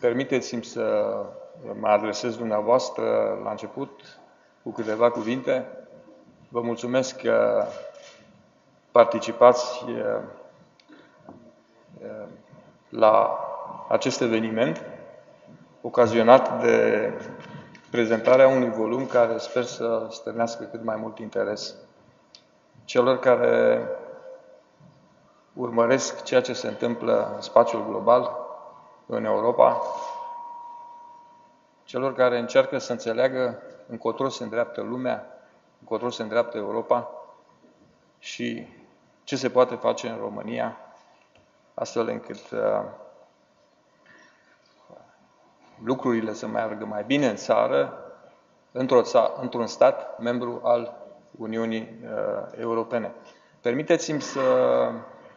Permiteți-mi să mă adresez dumneavoastră la început cu câteva cuvinte. Vă mulțumesc că participați la acest eveniment ocazionat de prezentarea unui volum care sper să stârnească cât mai mult interes celor care urmăresc ceea ce se întâmplă în spațiul global, în Europa, celor care încearcă să înțeleagă încotro se îndreaptă lumea, încotro se îndreaptă Europa și ce se poate face în România, astfel încât lucrurile să meargă mai bine în țară, într-un stat membru al Uniunii Europene. Permiteți-mi să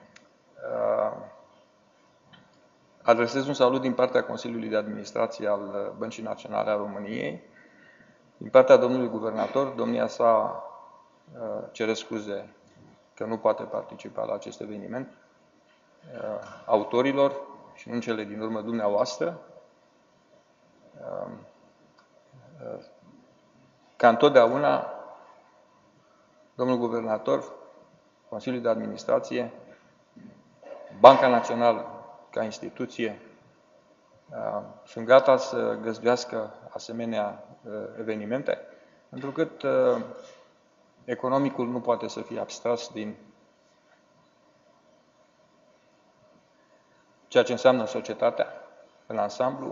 adresez un salut din partea Consiliului de Administrație al Băncii Naționale a României, din partea domnului guvernator. Domnia sa cere scuze că nu poate participa la acest eveniment, autorilor și nu în cele din urmă dumneavoastră. Ca întotdeauna, domnul guvernator, Consiliul de Administrație, Banca Națională ca instituție, sunt gata să găzduiască asemenea evenimente, pentru că economicul nu poate să fie abstras din ceea ce înseamnă societatea în ansamblu,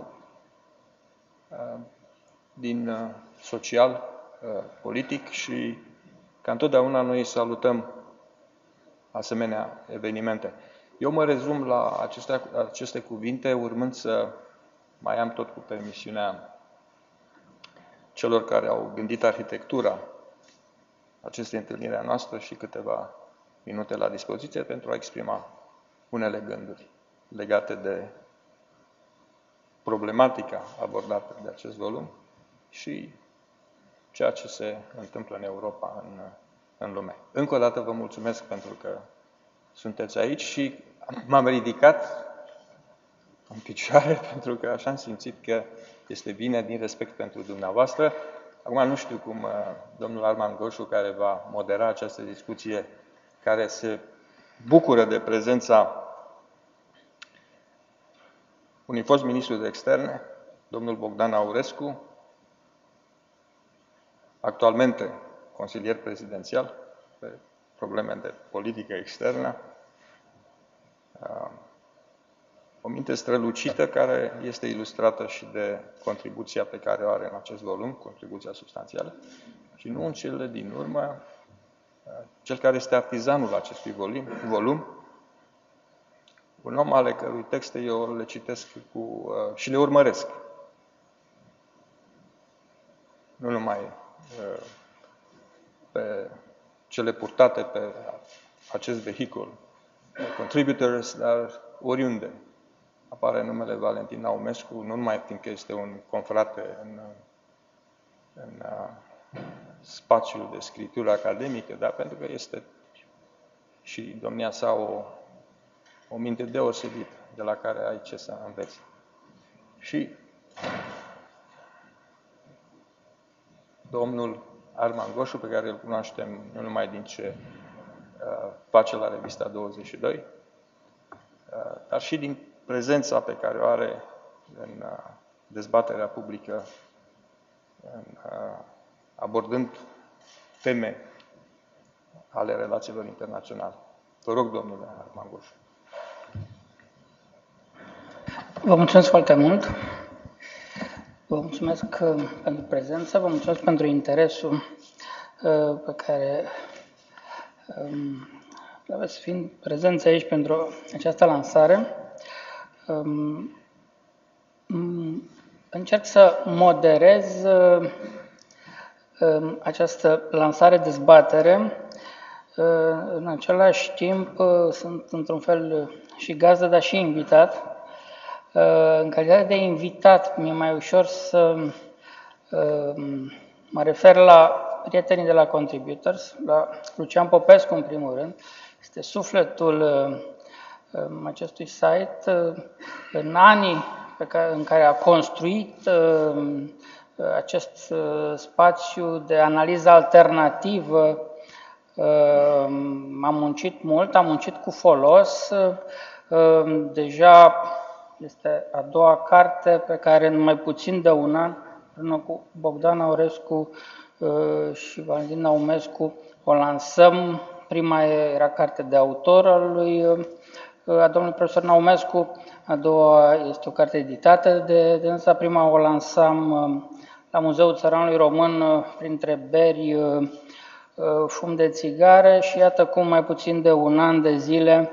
din social, politic și ca întotdeauna noi salutăm asemenea evenimente. Eu mă rezum la aceste cuvinte, urmând să mai am tot cu permisiunea celor care au gândit arhitectura acestei întâlniri a noastră și câteva minute la dispoziție pentru a exprima unele gânduri legate de problematica abordată de acest volum și ceea ce se întâmplă în Europa, în lume. Încă o dată vă mulțumesc pentru că sunteți aici și m-am ridicat în picioare pentru că așa am simțit că este bine din respect pentru dumneavoastră. Acum nu știu cum domnul Armand Goșu, care va modera această discuție, care se bucură de prezența unui fost ministru de externe, domnul Bogdan Aurescu, actualmente consilier prezidențial pe probleme de politică externă, o minte strălucită care este ilustrată și de contribuția pe care o are în acest volum, contribuția substanțială, și nu în cele din urmă, cel care este artizanul acestui volum, un om ale cărui texte eu le citesc și le urmăresc. Nu numai pe cele purtate pe acest vehicul, Contributors, dar oriunde apare numele Valentin Naumescu, nu numai fiindcă este un confrate în spațiul de scriptură academică, dar pentru că este și domnia sa o minte deosebită de la care ai ce să înveți. Și domnul Armand Goșu, pe care îl cunoaștem nu numai din ce face la revista 22, dar și din prezența pe care o are în dezbaterea publică, abordând teme ale relațiilor internaționale. Vă rog, domnule Armand Goșu. Vă mulțumesc foarte mult. Vă mulțumesc pentru prezență, vă mulțumesc pentru interesul pe care aveți fiind prezenți aici pentru această lansare. Încerc să moderez această lansare, dezbatere. În același timp sunt într-un fel și gazdă, dar și invitat. În calitate de invitat, mi-e mai ușor să mă refer la prietenii de la Contributors, la Lucian Popescu în primul rând. Este sufletul acestui site. În anii în care a construit acest spațiu de analiză alternativă. Am muncit mult, am muncit cu folos. Deja este a doua carte pe care în mai puțin de un an, împreună cu Bogdan Aurescu și Valentin Naumescu, o lansăm. Prima era carte de autor a domnului profesor Naumescu, a doua este o carte editată de dânsa. Prima o lansam la Muzeul Țăranului Român, printre beri, fum de țigară, și iată cum mai puțin de un an de zile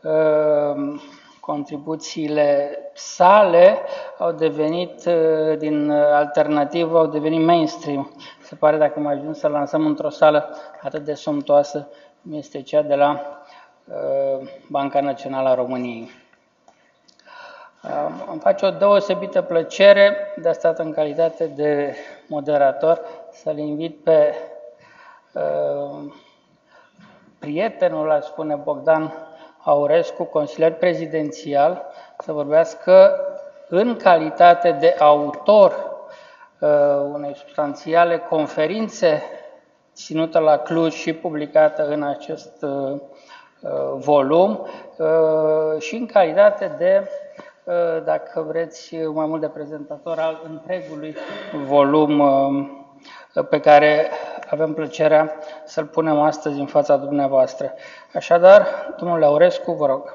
contribuțiile sale au devenit, din alternativă, au devenit mainstream. Se pare, dacă am ajuns să lansăm într-o sală atât de somptoasă cum este cea de la Banca Națională a României. Îmi face o deosebită plăcere, de asta în calitate de moderator, să-l invit pe prietenul, aș spune, Bogdan Aurescu, consilier prezidențial, să vorbească în calitate de autor unei substanțiale conferințe ținută la Cluj și publicată în acest volum, și în calitate de, dacă vreți, mai mult de prezentator al întregului volum pe care avem plăcerea să-l punem astăzi în fața dumneavoastră. Așadar, domnule Aurescu, vă rog.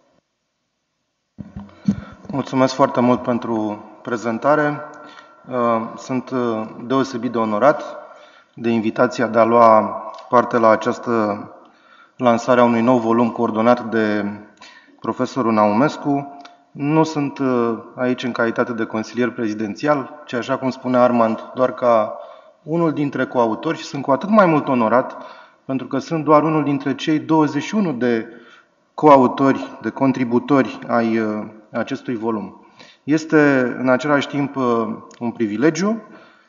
Mulțumesc foarte mult pentru prezentare. Sunt deosebit de onorat de invitația de a lua parte la această lansare a unui nou volum coordonat de profesorul Naumescu. Nu sunt aici în calitate de consilier prezidențial, ci, așa cum spunea Armand, doar ca unul dintre coautori, și sunt cu atât mai mult onorat pentru că sunt doar unul dintre cei 21 de coautori, de contributori ai acestui volum. Este în același timp un privilegiu,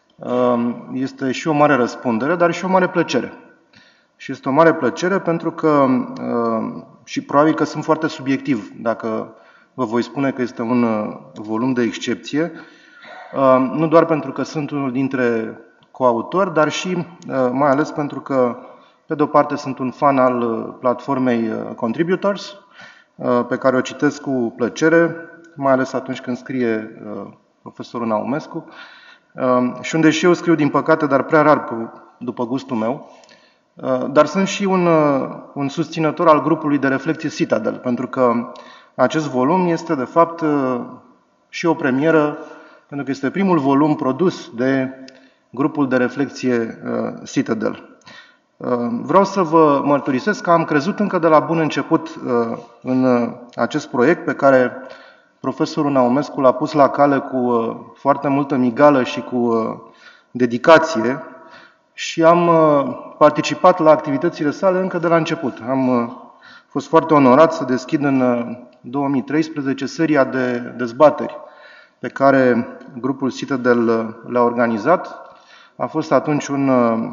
este și o mare răspundere, dar și o mare plăcere. Și este o mare plăcere pentru că, și probabil că sunt foarte subiectiv dacă vă voi spune că este un volum de excepție, nu doar pentru că sunt unul dintre coautori, dar și mai ales pentru că, pe de o parte, sunt un fan al platformei Contributors, pe care o citesc cu plăcere, mai ales atunci când scrie profesorul Naumescu, și unde și eu scriu, din păcate, dar prea rar după gustul meu. Dar sunt și un susținător al grupului de reflecție Citadel, pentru că acest volum este, de fapt, și o premieră, pentru că este primul volum produs de grupul de reflecție Citadel. Vreau să vă mărturisesc că am crezut încă de la bun început în acest proiect pe care profesorul Naumescu l-a pus la cale cu foarte multă migală și cu dedicație și am participat la activitățile sale încă de la început. Am fost foarte onorat să deschid în 2013 seria de dezbateri pe care grupul Citadel le-a organizat. A fost atunci un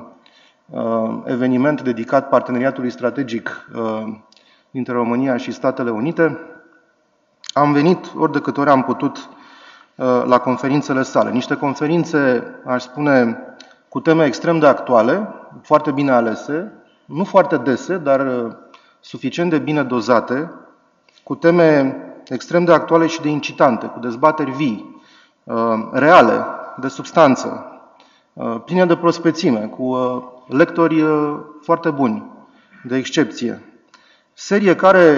eveniment dedicat parteneriatului strategic dintre România și Statele Unite. Am venit ori de câte ori am putut la conferințele sale. Niște conferințe, aș spune, cu teme extrem de actuale, foarte bine alese, nu foarte dese, dar suficient de bine dozate, cu teme extrem de actuale și de incitante, cu dezbateri vii, reale, de substanță, pline de prospețime, cu lectori foarte buni, de excepție. Serie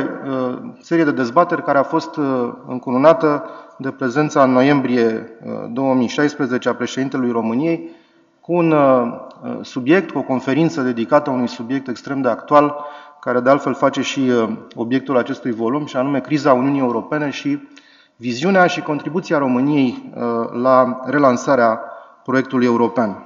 de dezbateri care a fost încununată de prezența în noiembrie 2016 a președintelui României, cu un subiect, cu o conferință dedicată unui subiect extrem de actual, care de altfel face și obiectul acestui volum, și anume criza Uniunii Europene și viziunea și contribuția României la relansarea proiectului european.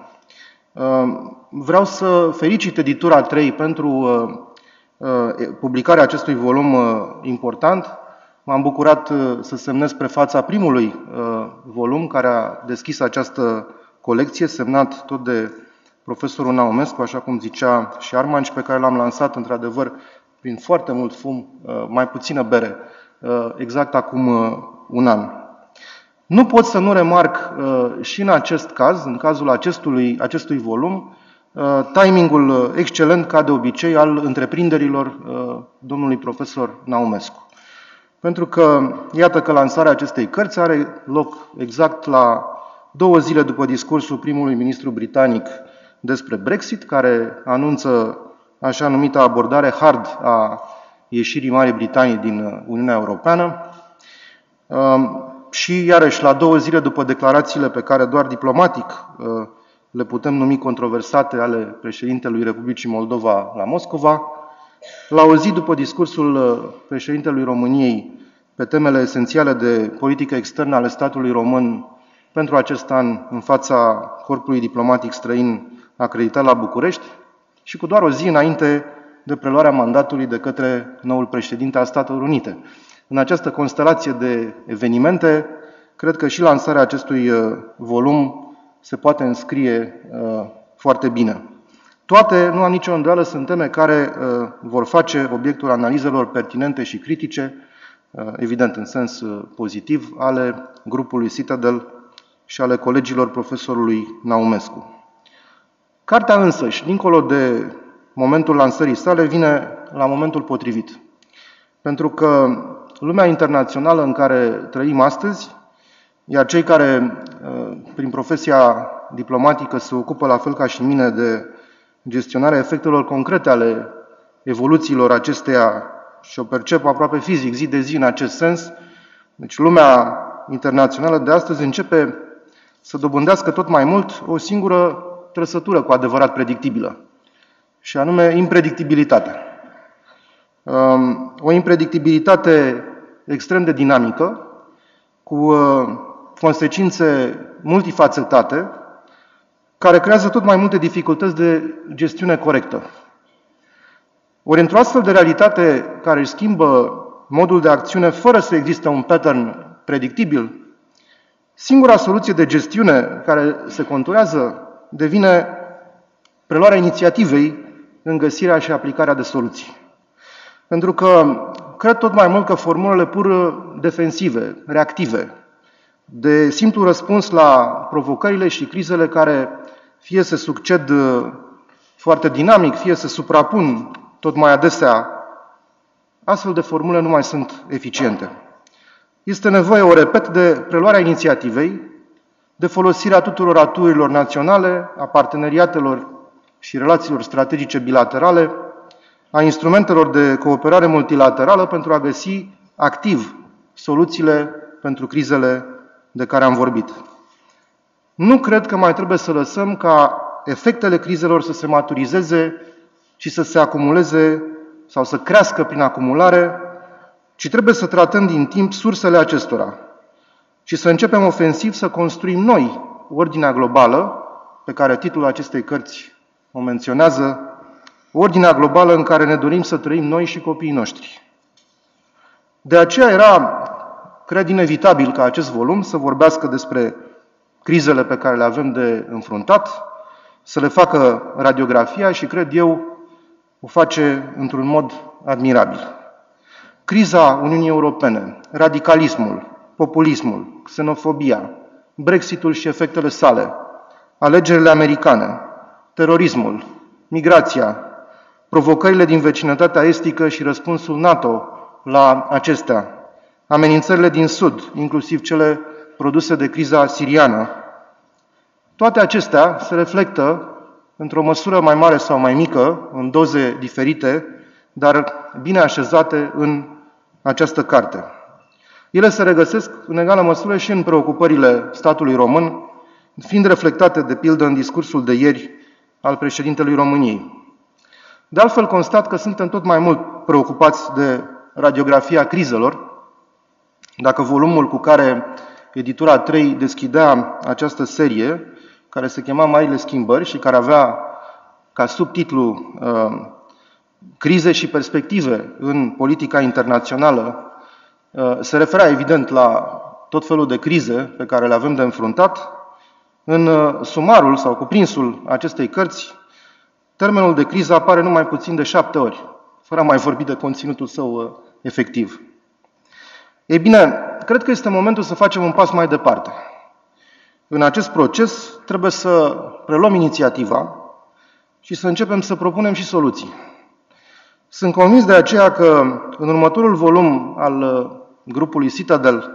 Vreau să felicit editura 3 pentru publicarea acestui volum important. M-am bucurat să semnez prefața primului volum care a deschis această colecție, semnat tot de profesorul Naumescu, așa cum zicea și Armand, și pe care l-am lansat, într-adevăr, prin foarte mult fum, mai puțină bere, exact acum un an. Nu pot să nu remarc și în acest caz, în cazul acestui volum, timingul excelent, ca de obicei, al întreprinderilor domnului profesor Naumescu. Pentru că, iată că lansarea acestei cărți are loc exact la 2 zile după discursul primului ministru britanic despre Brexit, care anunță așa numita abordare hard a ieșirii Marii Britanii din Uniunea Europeană. Și, iarăși, la 2 zile după declarațiile pe care doar diplomatic le putem numi controversate ale președintelui Republicii Moldova la Moscova, la o zi după discursul președintelui României pe temele esențiale de politică externă ale statului român pentru acest an în fața corpului diplomatic străin acreditat la București și cu doar o zi înainte de preluarea mandatului de către noul președinte al Statelor Unite. În această constelație de evenimente, cred că și lansarea acestui volum se poate înscrie foarte bine. Toate, nu am nicio îndoială, sunt teme care vor face obiectul analizelor pertinente și critice, evident în sens pozitiv, ale grupului Citadel și ale colegilor profesorului Naumescu. Cartea însăși, dincolo de momentul lansării sale, vine la momentul potrivit. Pentru că lumea internațională în care trăim astăzi, iar cei care, prin profesia diplomatică, se ocupă la fel ca și mine de gestionarea efectelor concrete ale evoluțiilor acesteia și o percep aproape fizic, zi de zi, în acest sens, deci lumea internațională de astăzi începe să dobândească tot mai mult o singură trăsătură cu adevărat predictibilă, și anume impredictibilitatea. O impredictibilitate extrem de dinamică, cu consecințe multifacetate, care creează tot mai multe dificultăți de gestiune corectă. Ori într-o astfel de realitate care își schimbă modul de acțiune fără să existe un pattern predictibil, singura soluție de gestiune care se conturează devine preluarea inițiativei în găsirea și aplicarea de soluții. Pentru că cred tot mai mult că formulele pur defensive, reactive, de simplu răspuns la provocările și crizele care fie se succed foarte dinamic, fie se suprapun tot mai adesea, astfel de formule nu mai sunt eficiente. Este nevoie, o repet, de preluarea inițiativei, de folosirea tuturor aturilor naționale, a parteneriatelor și relațiilor strategice bilaterale, a instrumentelor de cooperare multilaterală pentru a găsi activ soluțiile pentru crizele de care am vorbit. Nu cred că mai trebuie să lăsăm ca efectele crizelor să se maturizeze și să se acumuleze sau să crească prin acumulare, ci trebuie să tratăm din timp sursele acestora și să începem ofensiv să construim noi ordinea globală, pe care titlul acestei cărți o menționează, ordinea globală în care ne dorim să trăim noi și copiii noștri. De aceea era, cred, inevitabil ca acest volum să vorbească despre crizele pe care le avem de înfruntat, să le facă radiografia și, cred eu, o face într-un mod admirabil. Criza Uniunii Europene, radicalismul, populismul, xenofobia, Brexitul și efectele sale, alegerile americane, terorismul, migrația, provocările din vecinătatea estică și răspunsul NATO la acestea, amenințările din Sud, inclusiv cele produse de criza siriană. Toate acestea se reflectă, într-o măsură mai mare sau mai mică, în doze diferite, dar bine așezate în această carte. Ele se regăsesc în egală măsură și în preocupările statului român, fiind reflectate, de pildă, în discursul de ieri al președintelui României. De altfel, constat că suntem tot mai mult preocupați de radiografia crizelor. Dacă volumul cu care editura 3 deschidea această serie, care se chema Marile Schimbări și care avea ca subtitlu Crize și perspective în politica internațională, se referea evident la tot felul de crize pe care le avem de înfruntat. În sumarul sau cuprinsul acestei cărți, termenul de criză apare numai puțin de 7 ori, fără a mai vorbi de conținutul său efectiv. Ei bine, cred că este momentul să facem un pas mai departe. În acest proces trebuie să preluăm inițiativa și să începem să propunem și soluții. Sunt convins de aceea că în următorul volum al grupului Citadel,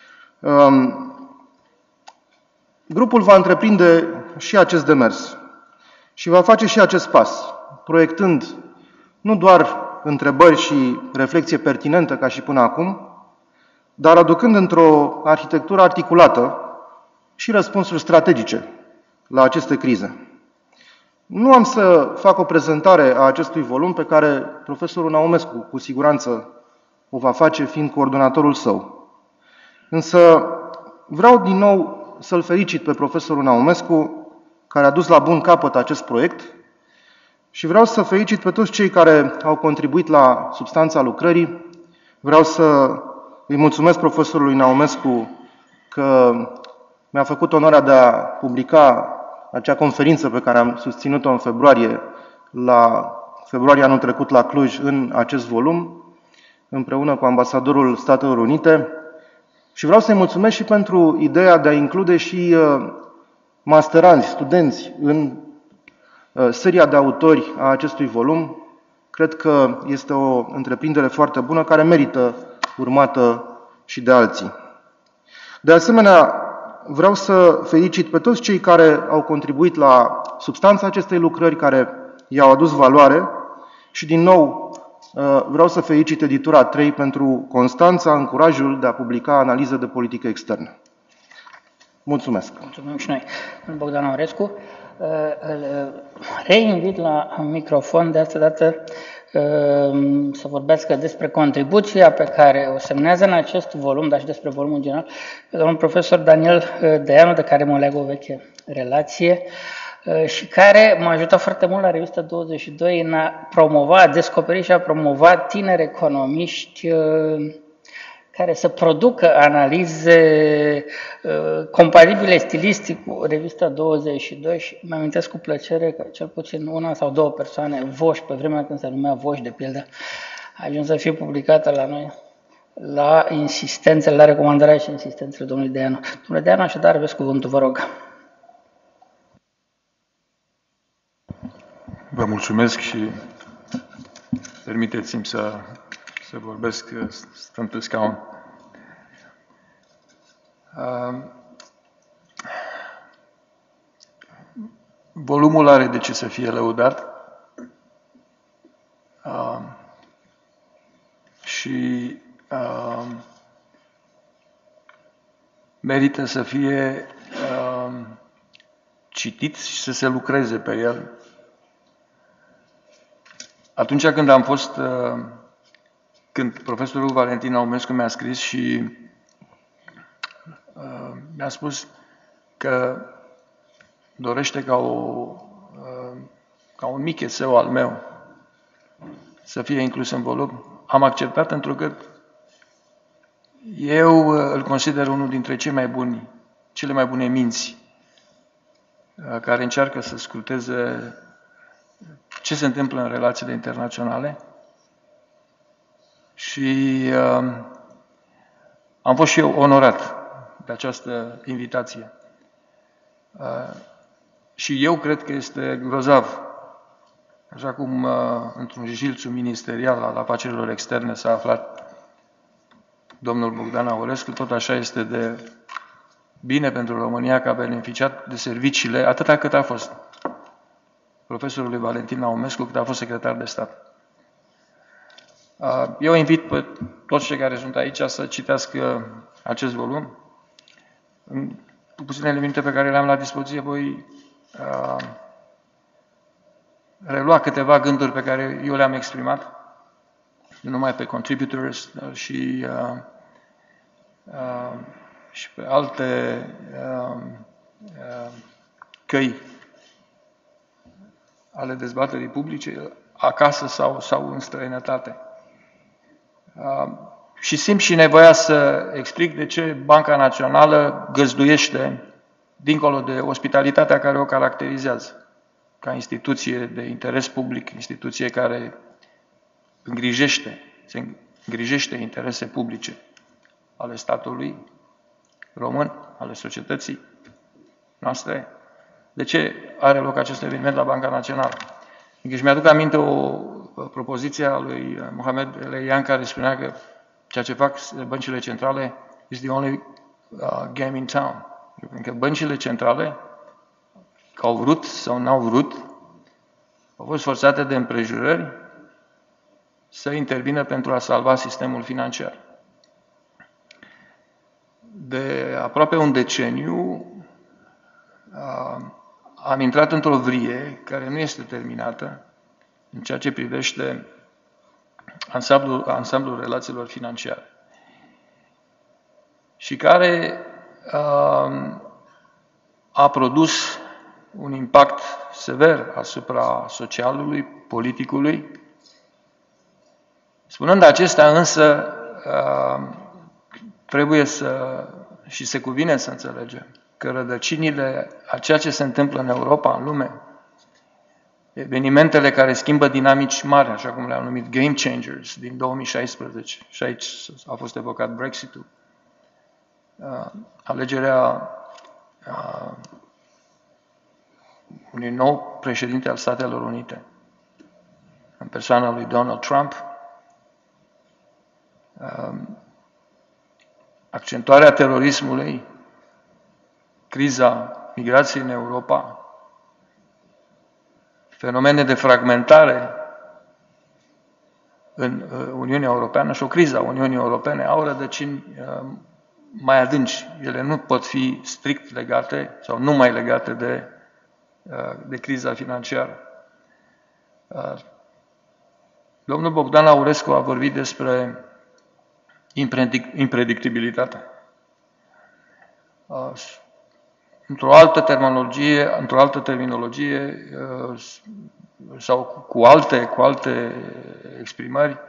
grupul va întreprinde și acest demers și va face și acest pas, proiectând nu doar întrebări și reflexie pertinentă ca și până acum, dar aducând într-o arhitectură articulată și răspunsuri strategice la aceste crize. Nu am să fac o prezentare a acestui volum pe care profesorul Naumescu cu siguranță o va face fiind coordonatorul său. Însă vreau din nou să-l felicit pe profesorul Naumescu care a dus la bun capăt acest proiect și vreau să felicit pe toți cei care au contribuit la substanța lucrării. Vreau să îi mulțumesc profesorului Naumescu că mi-a făcut onoarea de a publica acea conferință pe care am susținut-o în februarie anul trecut la Cluj în acest volum, împreună cu ambasadorul Statelor Unite. Și vreau să-i mulțumesc și pentru ideea de a include și masteranzi, studenți în seria de autori a acestui volum. Cred că este o întreprindere foarte bună care merită urmată și de alții. De asemenea, vreau să felicit pe toți cei care au contribuit la substanța acestei lucrări, care i-au adus valoare și, din nou, vreau să felicit Editura 3 pentru constanța în curajul de a publica analize de politică externă. Mulțumesc! Mulțumim și noi, Bogdan Aurescu. Îl reinvit la microfon de asta dată să vorbească despre contribuția pe care o semnează în acest volum, dar și despre volumul în general, pe domnul profesor Daniel Deanu, de care mă leg o veche relație și care m-a ajutat foarte mult la Revista 22 în a promova, a descoperi și a promova tineri economiști care să producă analize comparabile stilistic cu Revista 22 și mă amintesc cu plăcere că cel puțin una sau două persoane, Voș, pe vremea când se numea Voș, de pildă, a ajuns să fie publicată la noi la insistențele, la recomandarea și insistențele domnului Deanu. Domnule Deanu, așadar, aveți cuvântul, vă rog. Vă mulțumesc și permiteți-mi să vorbesc stând pe scaun. Volumul are de ce să fie lăudat și merită să fie citit și să se lucreze pe el. Atunci când am fost, când profesorul Valentin Naumescu mi-a scris și mi-a spus că dorește ca un mic eseu al meu să fie inclus în volum, am acceptat întrucât eu îl consider unul dintre cele mai bune minți care încearcă să scruteze ce se întâmplă în relațiile internaționale și am fost și eu onorat de această invitație. Și eu cred că este grozav, așa cum într-un jilțu ministerial al afacerilor externe s-a aflat domnul Bogdan Aurescu, tot așa este de bine pentru România că a beneficiat de serviciile atâta cât a fost profesorului Valentin Naumescu, cât a fost secretar de stat. Eu invit pe toți cei care sunt aici să citească acest volum. În puținele minute pe care le am la dispoziție voi relua câteva gânduri pe care eu le-am exprimat, nu numai pe contributors, dar și pe alte căi ale dezbaterii publice, acasă sau în străinătate. Și simt și nevoia să explic de ce Banca Națională găzduiește, dincolo de ospitalitatea care o caracterizează, ca instituție de interes public, instituție care se îngrijește interese publice, ale statului român, ale societății noastre. De ce are loc acest eveniment la Banca Națională? Deci mi-aduc aminte o propoziție a lui Mohamed Eleian care spunea că ceea ce fac băncile centrale is the only game in town. Eu cred că băncile centrale, că au vrut sau n-au vrut, au fost forțate de împrejurări să intervină pentru a salva sistemul financiar. De aproape un deceniu am intrat într-o vrie care nu este terminată în ceea ce privește ansamblul relațiilor financiare și care a produs un impact sever asupra socialului, politicului. Spunând acestea însă, trebuie și se cuvine să înțelegem că rădăcinile a ceea ce se întâmplă în Europa, în lume, evenimentele care schimbă dinamici mari, așa cum le-am numit game changers din 2016, și aici a fost evocat Brexit-ul, alegerea unui nou președinte al Statelor Unite, în persoana lui Donald Trump, accentuarea terorismului, criza migrației în Europa, fenomene de fragmentare în Uniunea Europeană și o criză a Uniunii Europene au rădăcini mai adânci. Ele nu pot fi strict legate sau numai legate de criza financiară. Domnul Bogdan Aurescu a vorbit despre impredictibilitate. Într-o altă terminologie sau cu alte exprimări,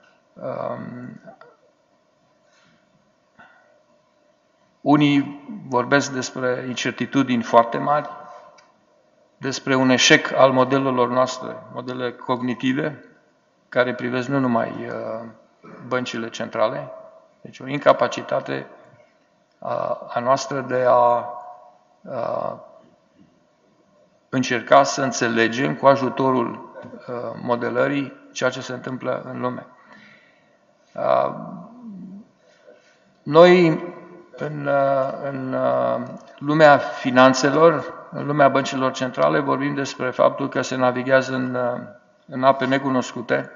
unii vorbesc despre incertitudini foarte mari, despre un eșec al modelelor noastre, modele cognitive, care privesc nu numai băncile centrale, deci o incapacitate a noastră de a încerca să înțelegem cu ajutorul modelării ceea ce se întâmplă în lume. Noi, în lumea finanțelor, în lumea băncilor centrale, vorbim despre faptul că se navighează în ape necunoscute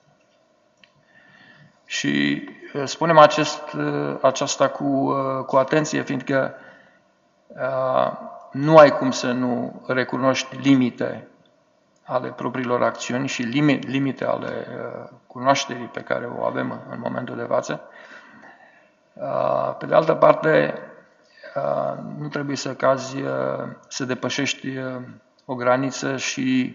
și spunem aceasta cu atenție, fiindcă nu ai cum să nu recunoști limite ale propriilor acțiuni și limite ale cunoașterii pe care o avem în momentul de față. Pe de altă parte, nu trebuie să cazi, să depășești o graniță și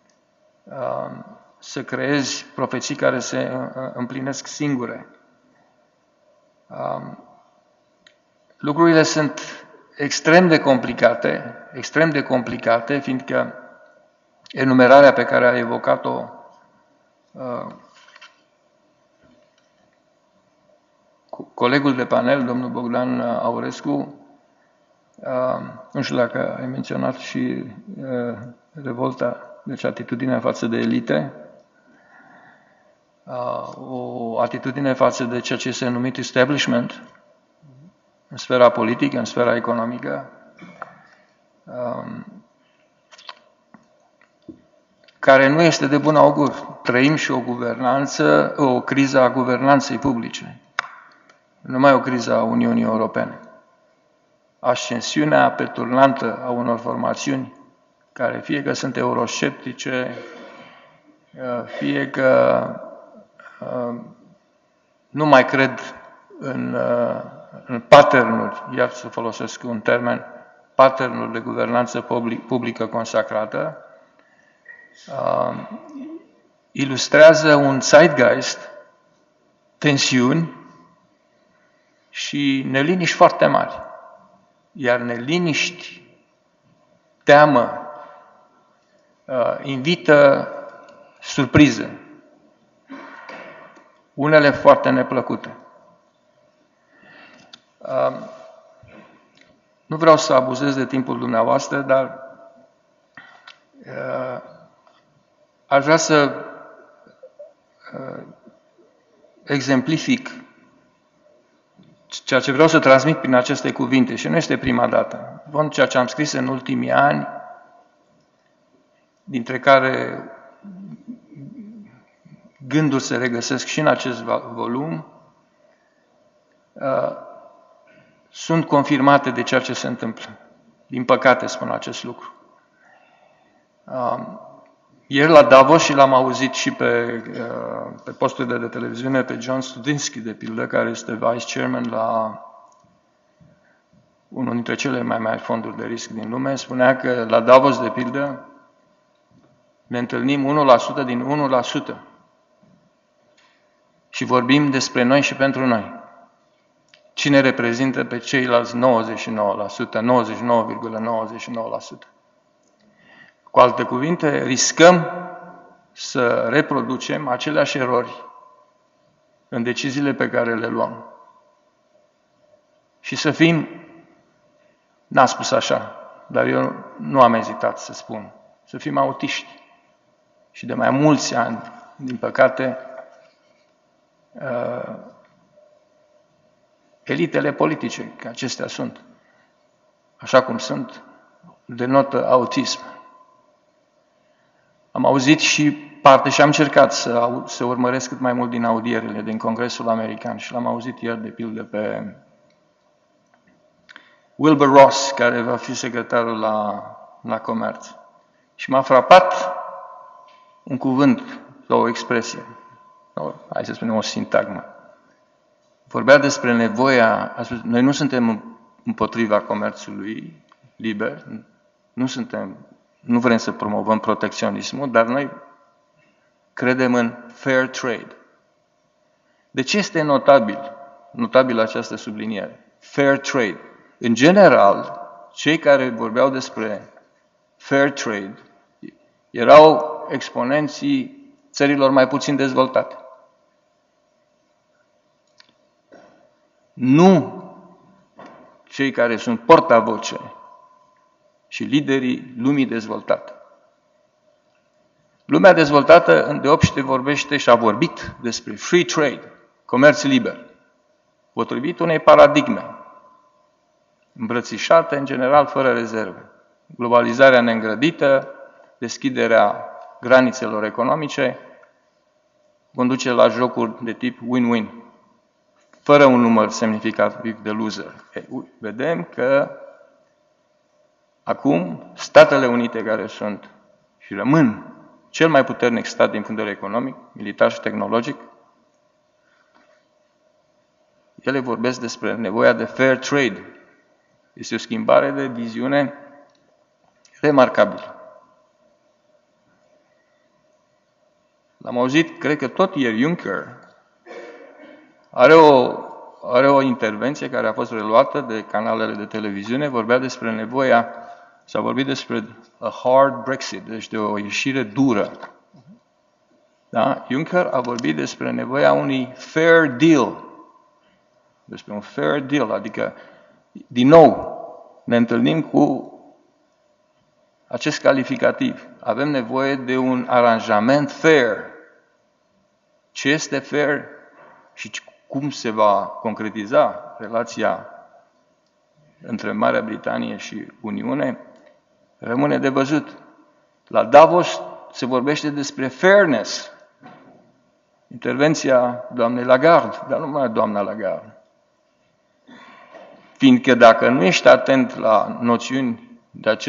să creezi profeții care se împlinesc singure. Lucrurile sunt extrem de complicate, fiindcă enumerarea pe care a evocat-o colegul de panel, domnul Bogdan Aurescu, nu știu dacă ai menționat și revolta, deci atitudinea față de elite, o atitudine față de ceea ce este numit establishment, în sfera politică, în sfera economică, care nu este de bun augur. Trăim și o criză a guvernanței publice, nu numai o criză a Uniunii Europene. Ascensiunea peturnantă a unor formațiuni care fie că sunt eurosceptice, fie că nu mai cred în patternuri, iar să folosesc un termen, patternuri de guvernanță publică consacrată, ilustrează un zeitgeist, tensiuni și neliniști foarte mari. Iar neliniști, teamă, invită surprize, unele foarte neplăcute. Nu vreau să abuzez de timpul dumneavoastră, dar aș vrea să exemplific ceea ce vreau să transmit prin aceste cuvinte și nu este prima dată. Vom ceea ce am scris în ultimii ani, dintre care gânduri se regăsesc și în acest volum, sunt confirmate de ceea ce se întâmplă. Din păcate spun acest lucru. Ieri la Davos, și l-am auzit și pe posturile de televiziune, pe John Studinsky, de pildă, care este vice chairman la unul dintre cele mai mari fonduri de risc din lume, spunea că la Davos, de pildă, ne întâlnim 1% din 1% și vorbim despre noi și pentru noi. Cine reprezintă pe ceilalți 99%, 99,99%. Cu alte cuvinte, riscăm să reproducem aceleași erori în deciziile pe care le luăm. Și să fim, n-am spus așa, dar eu nu am ezitat să spun, să fim autiști. Și de mai mulți ani, din păcate, elitele politice, că acestea sunt, așa cum sunt, denotă autism. Am auzit și parte și am încercat să urmăresc cât mai mult din audierile din Congresul American și l-am auzit ieri, de pildă, pe Wilbur Ross, care va fi secretarul la Comerț. Și m-a frapat un cuvânt sau o expresie, sau, hai să spunem o sintagmă. Vorbea despre nevoia, a spus, noi nu suntem împotriva comerțului liber, nu vrem să promovăm protecționismul, dar noi credem în fair trade. De ce este notabil această subliniere? Fair trade. În general, cei care vorbeau despre fair trade erau exponenții țărilor mai puțin dezvoltate. Nu cei care sunt portavoce și liderii lumii dezvoltate. Lumea dezvoltată îndeopște vorbește și a vorbit despre free trade, comerț liber, potrivit unei paradigme îmbrățișate, în general, fără rezerve. Globalizarea neîngrădită, deschiderea granițelor economice, conduce la jocuri de tip win-win, fără un număr semnificativ de loser. Vedem că acum Statele Unite, care sunt și rămân cel mai puternic stat din punct de vedere economic, militar și tehnologic, ele vorbesc despre nevoia de fair trade. Este o schimbare de viziune remarcabilă. L-am auzit, cred că tot ieri, Juncker are o intervenție care a fost reluată de canalele de televiziune, vorbea despre nevoia, s-a vorbit despre a hard Brexit, deci de o ieșire dură. Da? Juncker a vorbit despre nevoia unui fair deal, despre un fair deal, adică, din nou, ne întâlnim cu acest calificativ. Avem nevoie de un aranjament fair. Ce este fair și cum se va concretiza relația între Marea Britanie și Uniune, rămâne de văzut. La Davos se vorbește despre fairness. Intervenția doamnei Lagarde, dar nu numai doamna Lagarde. Fiindcă dacă nu ești atent la noțiuni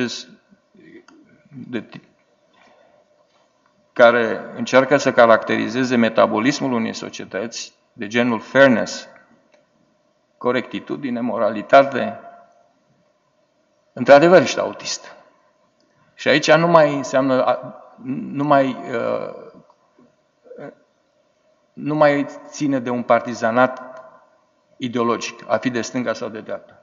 care încearcă să caracterizeze metabolismul unei societăți, de genul fairness, corectitudine, moralitate, într-adevăr ești autist. Și aici nu mai înseamnă, nu mai ține de un partizanat ideologic, a fi de stânga sau de dreapta.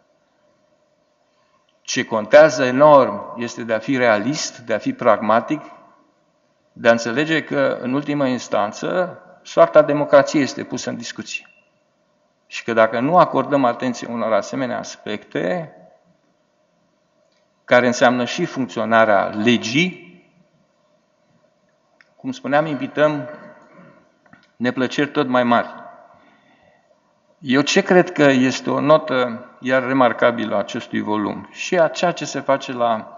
Ce contează enorm este de a fi realist, de a fi pragmatic, de a înțelege că, în ultimă instanță, soarta democrației este pusă în discuție. Și că dacă nu acordăm atenție unor asemenea aspecte, care înseamnă și funcționarea legii, cum spuneam, invităm neplăceri tot mai mari. Eu ce cred că este o notă iar remarcabilă a acestui volum și a ceea ce se face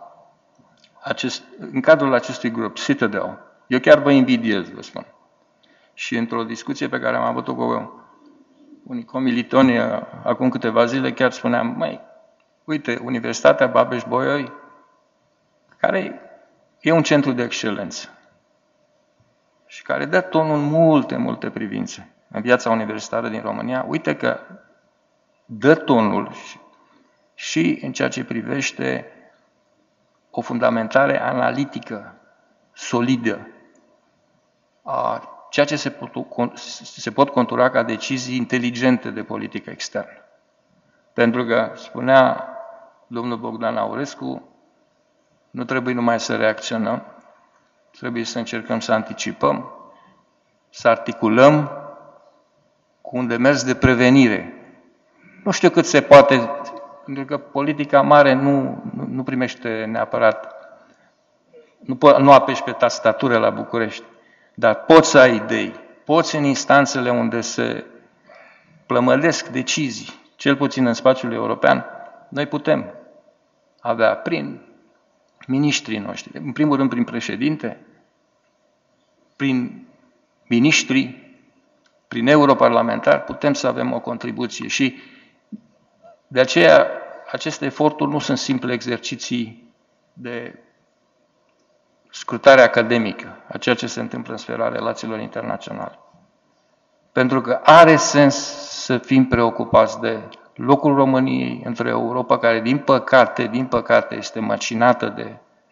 în cadrul acestui grup, Citadel. Eu chiar vă invidiez, vă spun. Și într-o discuție pe care am avut-o cu unii comilitoni acum câteva zile, chiar spuneam, măi, uite, Universitatea Babeș-Bolyai, care e un centru de excelență și care dă tonul în multe privințe în viața universitară din România, uite că dă tonul și în ceea ce privește o fundamentare analitică solidă a ceea ce se pot contura ca decizii inteligente de politică externă. Pentru că, spunea domnul Bogdan Aurescu, nu trebuie numai să reacționăm, trebuie să încercăm să anticipăm, să articulăm cu un demers de prevenire. Nu știu cât se poate, pentru că politica mare nu primește neapărat, nu apeși pe tastatură la București, dar poți să ai idei, poți în instanțele unde se plămădesc decizii, cel puțin în spațiul european, noi putem avea prin miniștrii noștri, în primul rând prin președinte, prin miniștri, prin europarlamentari, putem să avem o contribuție și de aceea aceste eforturi nu sunt simple exerciții de scrutare academică a ceea ce se întâmplă în sfera relațiilor internaționale. Pentru că are sens să fim preocupați de locul României între Europa, care din păcate este macinată de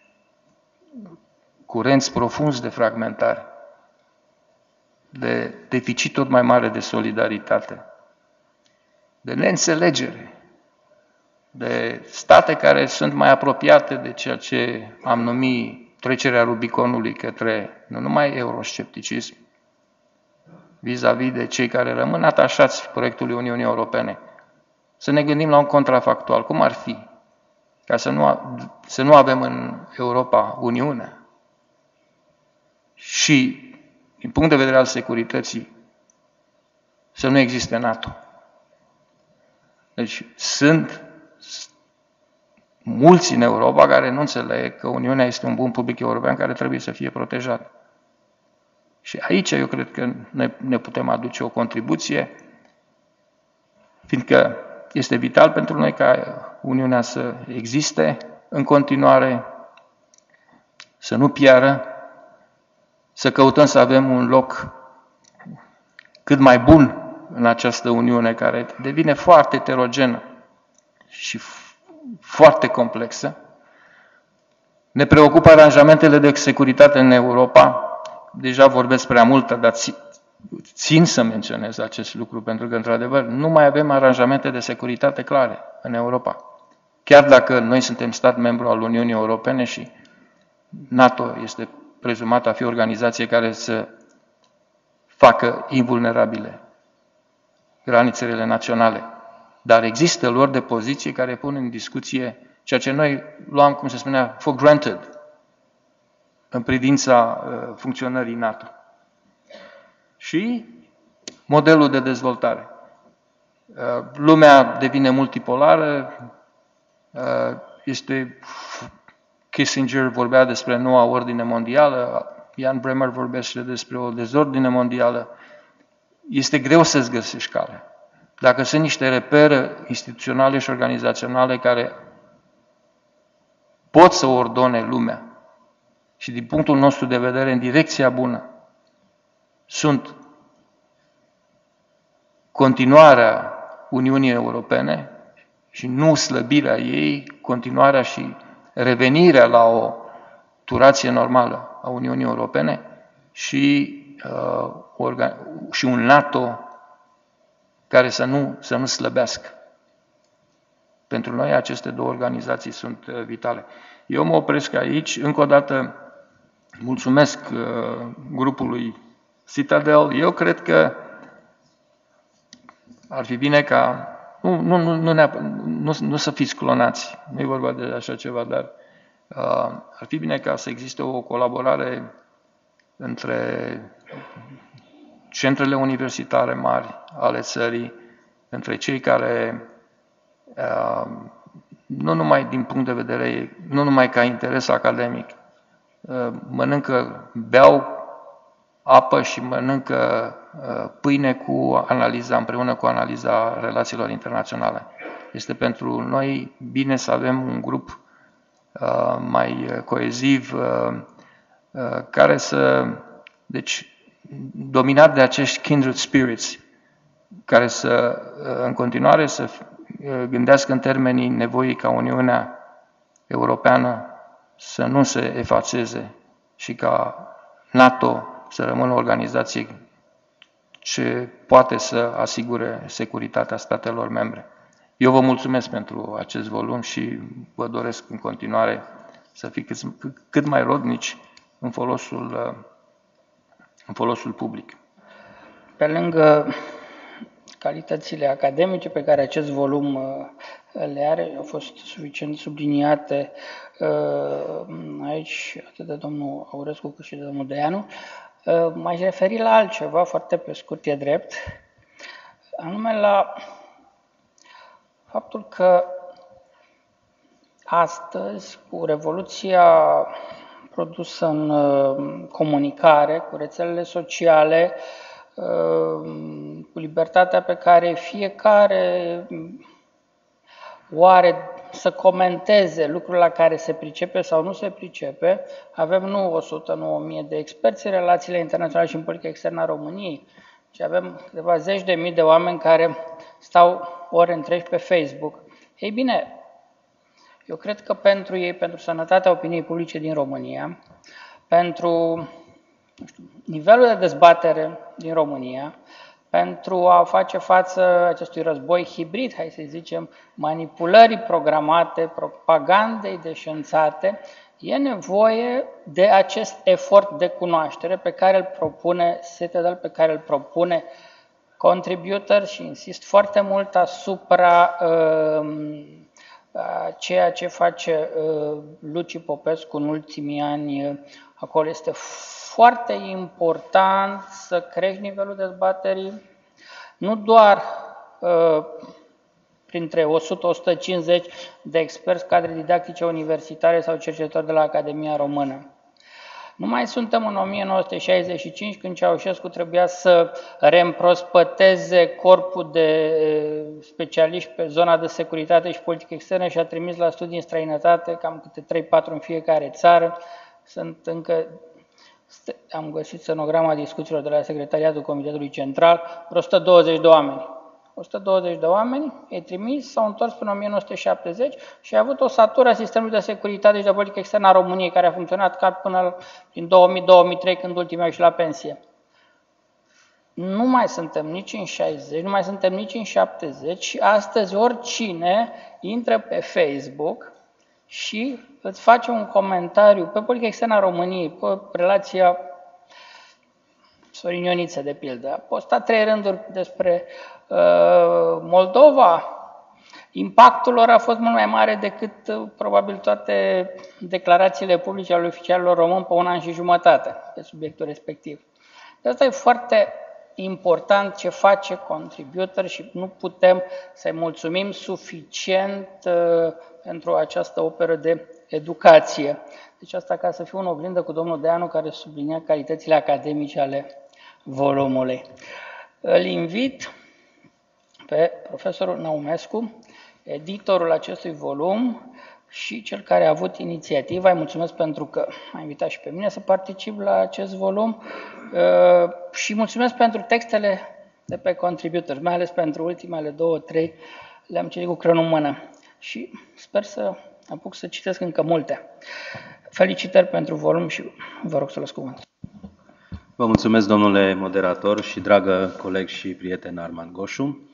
curenți profunzi de fragmentare, de deficit tot mai mare de solidaritate, de neînțelegere, de state care sunt mai apropiate de ceea ce am numit trecerea Rubiconului către nu numai euroscepticism, vis-a-vis de cei care rămân atașați proiectului Uniunii Europene. Să ne gândim la un contrafactual. Cum ar fi ca să nu avem în Europa Uniune și, din punct de vedere al securității, să nu existe NATO? Deci sunt mulți în Europa care nu înțeleg că Uniunea este un bun public european care trebuie să fie protejat. Și aici eu cred că ne putem aduce o contribuție, fiindcă este vital pentru noi ca Uniunea să existe în continuare, să nu piară, să căutăm să avem un loc cât mai bun în această Uniune care devine foarte heterogenă și foarte complexă. Ne preocupă aranjamentele de securitate în Europa. Deja vorbesc prea mult, dar țin să menționez acest lucru, pentru că, într-adevăr, nu mai avem aranjamente de securitate clare în Europa. Chiar dacă noi suntem stat membru al Uniunii Europene și NATO este prezumat a fi o organizație care să facă invulnerabile granițele naționale. Dar există luări de poziție care pun în discuție ceea ce noi luam, cum se spunea, for granted în privința funcționării NATO. Și modelul de dezvoltare. Lumea devine multipolară, Kissinger vorbea despre noua ordine mondială, Jan Bremer vorbește despre o dezordine mondială. Este greu să-ți găsești calea. Dacă sunt niște repere instituționale și organizaționale care pot să ordone lumea și din punctul nostru de vedere în direcția bună, sunt continuarea Uniunii Europene și nu slăbirea ei, continuarea și revenirea la o turație normală a Uniunii Europene și un NATO care să nu slăbească. Pentru noi aceste două organizații sunt vitale. Eu mă opresc aici. Încă o dată mulțumesc grupului Citadel. Eu cred că ar fi bine ca, nu să fiți clonați, nu e vorba de așa ceva, dar ar fi bine ca să existe o colaborare între centrele universitare mari ale țării, între cei care, nu numai din punct de vedere, nu numai ca interes academic, beau apă și mănâncă pâine cu analiza, împreună cu analiza relațiilor internaționale. Este pentru noi bine să avem un grup mai coeziv, care deci, dominat de acești kindred spirits, care în continuare să gândească în termenii nevoii ca Uniunea Europeană să nu se efaceze și ca NATO să rămână o organizație ce poate să asigure securitatea statelor membre. Eu vă mulțumesc pentru acest volum și vă doresc în continuare să fiți cât mai rodnici în folosul public. Pe lângă calitățile academice pe care acest volum le are, au fost suficient subliniate aici, atât de domnul Aurescu cât și de domnul Deanu, m-aș referi la altceva, foarte pe scurt, e drept, anume la faptul că astăzi, cu revoluția produsă în comunicare, cu rețelele sociale, cu libertatea pe care fiecare o are să comenteze lucruri la care se pricepe sau nu se pricepe, avem nu 100, nu 1000 de experți în relațiile internaționale și în politica externă a României, ci avem câteva zeci de mii de oameni care stau ore întregi pe Facebook. Ei bine, eu cred că pentru ei, pentru sănătatea opiniei publice din România, pentru nivelul de dezbatere din România, pentru a face față acestui război hibrid, hai să zicem, manipulării programate, propagandei deșanțate, e nevoie de acest efort de cunoaștere pe care îl propune Citadel, pe care îl propune Contributor și insist foarte mult asupra ceea ce face Luci Popescu în ultimii ani acolo. Este foarte important să crești nivelul dezbaterii, nu doar printre 100-150 de experți, cadre didactice universitare sau cercetători de la Academia Română. Nu mai suntem în 1965, când Ceaușescu trebuia să reîmprospăteze corpul de specialiști pe zona de securitate și politică externă și a trimis la studii în străinătate, cam câte 3-4 în fiecare țară. Am găsit stenograma discuțiilor de la Secretariatul Comitetului Central, 120 de oameni. 120 de oameni, ei trimis, s-au întors până în 1970 și a avut o satură a sistemului de securitate și de politică externă a României, care a funcționat ca până în 2000-2003, când ultimii au ieșit la pensie. Nu mai suntem nici în 60, nu mai suntem nici în 70 și astăzi oricine intră pe Facebook și îți face un comentariu pe politica externă a României, pe relația Sorin Ioniță, de pildă. A postat 3 rânduri despre Moldova. Impactul lor a fost mult mai mare decât probabil toate declarațiile publice ale oficialilor români pe 1 an și jumătate pe subiectul respectiv. De asta e foarte important ce face Contributor și nu putem să-i mulțumim suficient pentru această operă de educație. Deci asta ca să fiu în oglindă cu domnul Deanu, care sublinia calitățile academice ale volumului. Îl invit pe profesorul Naumescu, editorul acestui volum și cel care a avut inițiativa. Îi mulțumesc pentru că m-a invitat și pe mine să particip la acest volum și mulțumesc pentru textele de pe Contributor, mai ales pentru ultimele 2-3, le-am citit cu creionul în mână și sper să apuc să citesc încă multe. Felicitări pentru volum și vă rog să luați cuvântul. Vă mulțumesc, domnule moderator și dragă coleg și prieten Armand Goșu.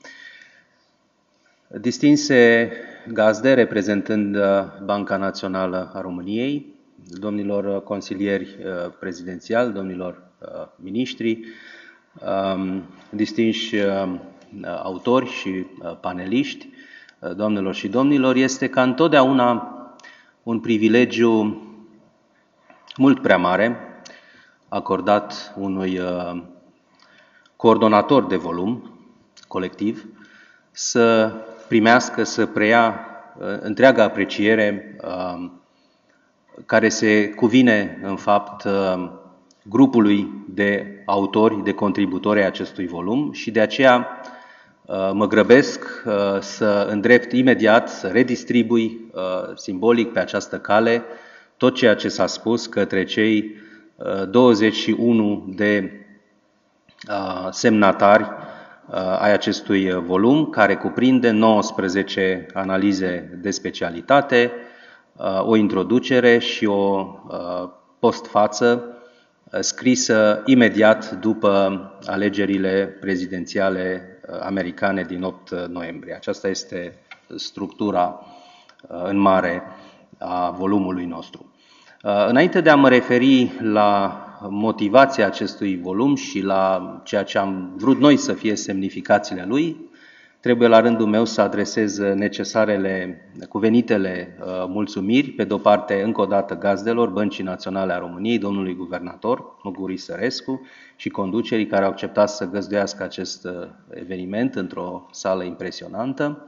Distinse gazde reprezentând Banca Națională a României, domnilor consilieri prezidențiali, domnilor miniștri, distinși autori și paneliști, doamnelor și domnilor, este ca întotdeauna un privilegiu mult prea mare acordat unui coordonator de volum colectiv să primească, să preia întreaga apreciere care se cuvine, în fapt, grupului de autori, de contributori ai acestui volum și de aceea mă grăbesc să îndrept imediat, să redistribui simbolic pe această cale tot ceea ce s-a spus către cei 21 de semnatari ai acestui volum, care cuprinde 19 analize de specialitate, o introducere și o postfață scrisă imediat după alegerile prezidențiale americane din 8 noiembrie. Aceasta este structura în mare a volumului nostru. Înainte de a mă referi la motivația acestui volum și la ceea ce am vrut noi să fie semnificațiile lui, trebuie la rândul meu să adresez necesarele, cuvenitele mulțumiri, pe de-o parte, încă o dată, gazdelor Băncii Naționale a României, domnului guvernator Muguri Sărescu și conducerii care au acceptat să găzduiască acest eveniment într-o sală impresionantă.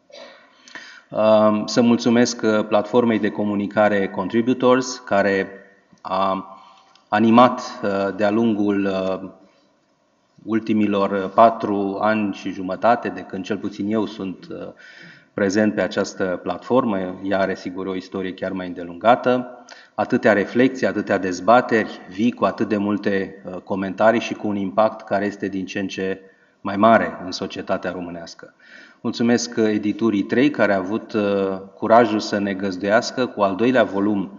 Să mulțumesc platformei de comunicare Contributors, care a animat de-a lungul ultimilor 4 ani și jumătate, de când cel puțin eu sunt prezent pe această platformă, ea are sigur o istorie chiar mai îndelungată, atâtea reflexii, atâtea dezbateri vii, cu atât de multe comentarii și cu un impact care este din ce în ce mai mare în societatea românească. Mulțumesc editurii 3, care a avut curajul să ne găzduiască cu al doilea volum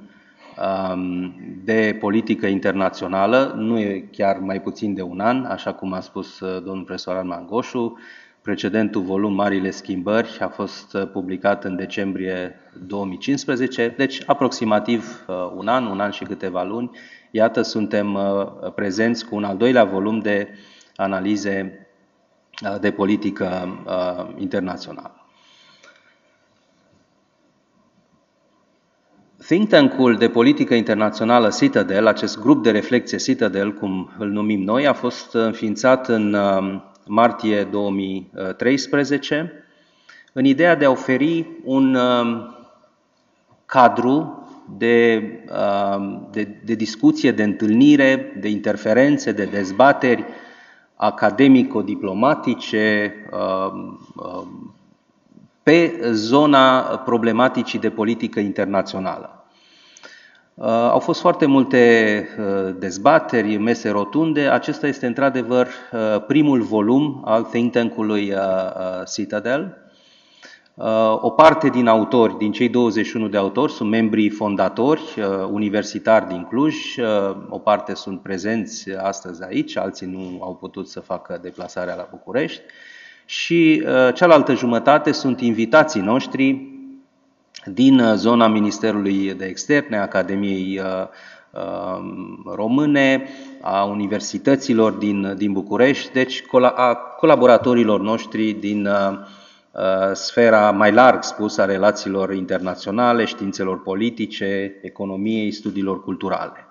de politică internațională, nu e chiar mai puțin de un an, așa cum a spus domnul profesor Arman Goșu. Precedentul volum, Marile Schimbări, a fost publicat în decembrie 2015, deci aproximativ un an și câteva luni. Iată, suntem prezenți cu un al doilea volum de analize de politică internațională. Think Tank-ul de politică internațională Citadel, acest grup de reflexie Citadel, cum îl numim noi, a fost înființat în martie 2013 în ideea de a oferi un cadru de discuție, de întâlnire, de interferențe, de dezbateri academico-diplomatice pe zona problematicii de politică internațională. Au fost foarte multe dezbateri, mese rotunde. Acesta este într-adevăr primul volum al think tank-ului Citadel. O parte din autori, din cei 21 de autori, sunt membrii fondatori universitari din Cluj, o parte sunt prezenți astăzi aici, alții nu au putut să facă deplasarea la București și cealaltă jumătate sunt invitații noștri din zona Ministerului de Externe, Academiei Române, a universităților din București, deci a colaboratorilor noștri din sfera mai larg spus a relațiilor internaționale, științelor politice, economiei, studiilor culturale.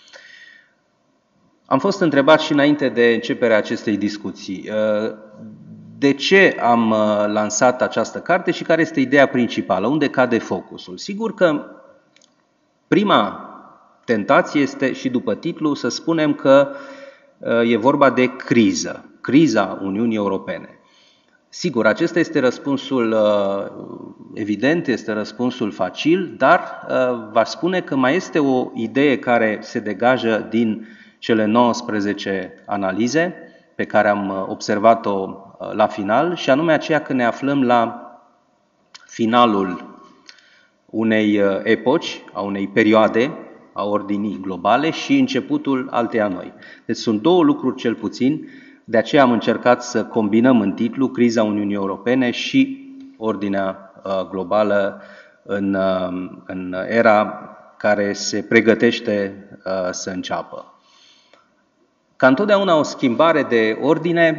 Am fost întrebat și înainte de începerea acestei discuții de ce am lansat această carte și care este ideea principală, unde cade focusul. Sigur că prima tentație este, și după titlu, să spunem că e vorba de criză, criza Uniunii Europene. Sigur, acesta este răspunsul evident, este răspunsul facil, dar v-aș spune că mai este o idee care se degajă din cele 19 analize pe care am observat-o la final, și anume aceea că ne aflăm la finalul unei epoci, a unei perioade a ordinii globale și începutul alteia noi. Deci sunt două lucruri cel puțin, de aceea am încercat să combinăm în titlu criza Uniunii Europene și ordinea globală în era care se pregătește să înceapă. Ca întotdeauna o schimbare de ordine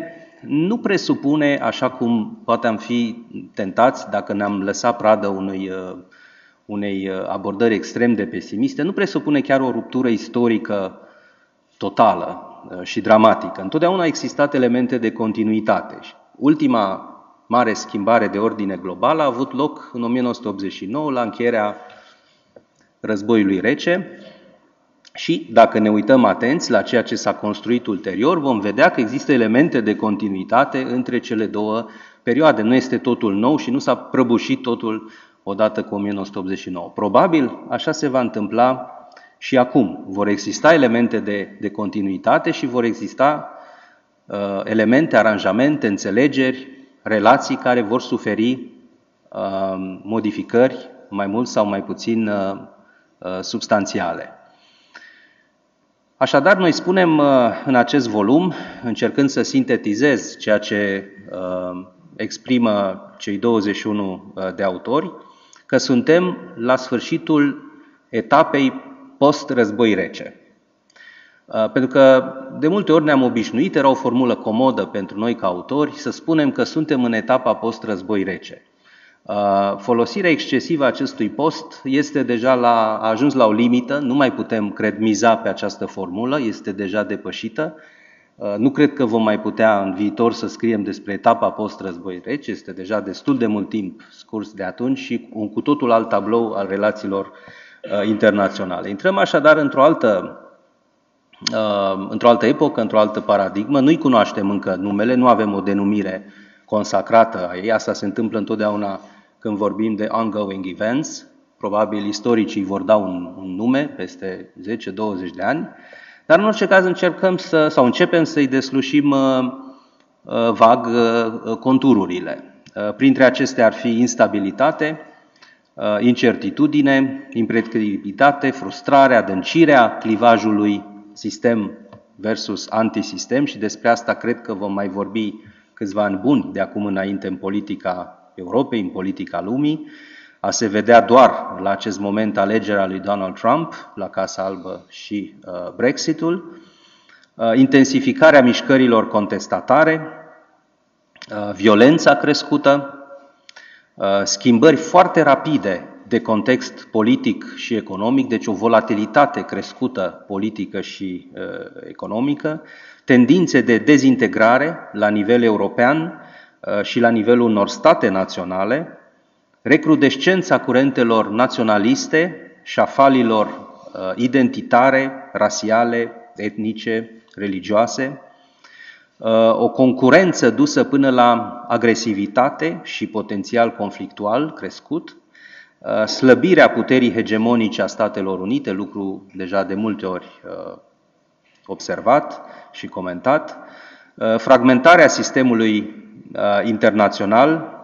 nu presupune, așa cum poate am fi tentați dacă ne-am lăsat pradă unei abordări extrem de pesimiste, nu presupune chiar o ruptură istorică totală și dramatică. Întotdeauna au existat elemente de continuitate. Ultima mare schimbare de ordine globală a avut loc în 1989, la încheierea Războiului Rece, și dacă ne uităm atenți la ceea ce s-a construit ulterior, vom vedea că există elemente de continuitate între cele două perioade. Nu este totul nou și nu s-a prăbușit totul odată cu 1989. Probabil așa se va întâmpla și acum. Vor exista elemente de continuitate și vor exista elemente, aranjamente, înțelegeri, relații care vor suferi modificări mai mult sau mai puțin substanțiale. Așadar, noi spunem în acest volum, încercând să sintetizez ceea ce exprimă cei 21 de autori, că suntem la sfârșitul etapei post-război rece. Pentru că de multe ori ne-am obișnuit, era o formulă comodă pentru noi ca autori, să spunem că suntem în etapa post-război rece. Folosirea excesivă a acestui post este deja a ajuns la o limită, nu mai putem, cred, miza pe această formulă, este deja depășită. Nu cred că vom mai putea în viitor să scriem despre etapa post-război rece, este deja destul de mult timp scurs de atunci și un cu totul alt tablou al relațiilor internaționale. Intrăm așadar într-o altă epocă, într-o altă paradigmă, nu-i cunoaștem încă numele, nu avem o denumire consacrată a ei, asta se întâmplă întotdeauna când vorbim de ongoing events, probabil istoricii vor da un nume peste 10-20 de ani, dar în orice caz începem să-i deslușim vag contururile. Printre acestea ar fi instabilitate, incertitudine, impredictibilitate, frustrare, adâncirea clivajului sistem versus antisistem și despre asta cred că vom mai vorbi câțiva ani buni de acum înainte în politica Europei, în politica lumii. A se vedea doar la acest moment alegerea lui Donald Trump la Casa Albă și Brexitul, intensificarea mișcărilor contestatare, violența crescută, schimbări foarte rapide de context politic și economic, deci o volatilitate crescută politică și economică, tendințe de dezintegrare la nivel european și la nivelul unor state naționale, recrudescența curentelor naționaliste și a falilor identitare, rasiale, etnice, religioase, o concurență dusă până la agresivitate și potențial conflictual crescut, slăbirea puterii hegemonice a Statelor Unite, lucru deja de multe ori observat și comentat, fragmentarea sistemului internațional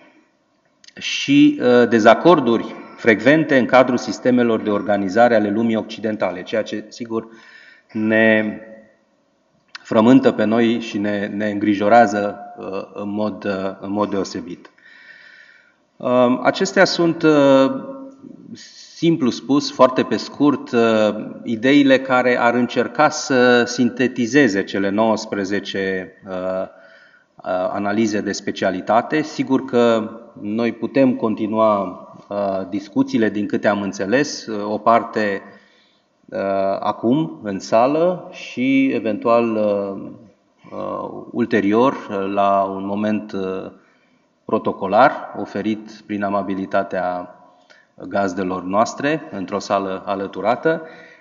și dezacorduri frecvente în cadrul sistemelor de organizare ale lumii occidentale, ceea ce, sigur, ne frământă pe noi și ne îngrijorează în mod deosebit. Acestea sunt, simplu spus, foarte pe scurt, ideile care ar încerca să sintetizeze cele 19 analize de specialitate. Sigur că noi putem continua discuțiile, din câte am înțeles, o parte acum în sală și eventual ulterior la un moment protocolar oferit prin amabilitatea gazdelor noastre într-o sală alăturată.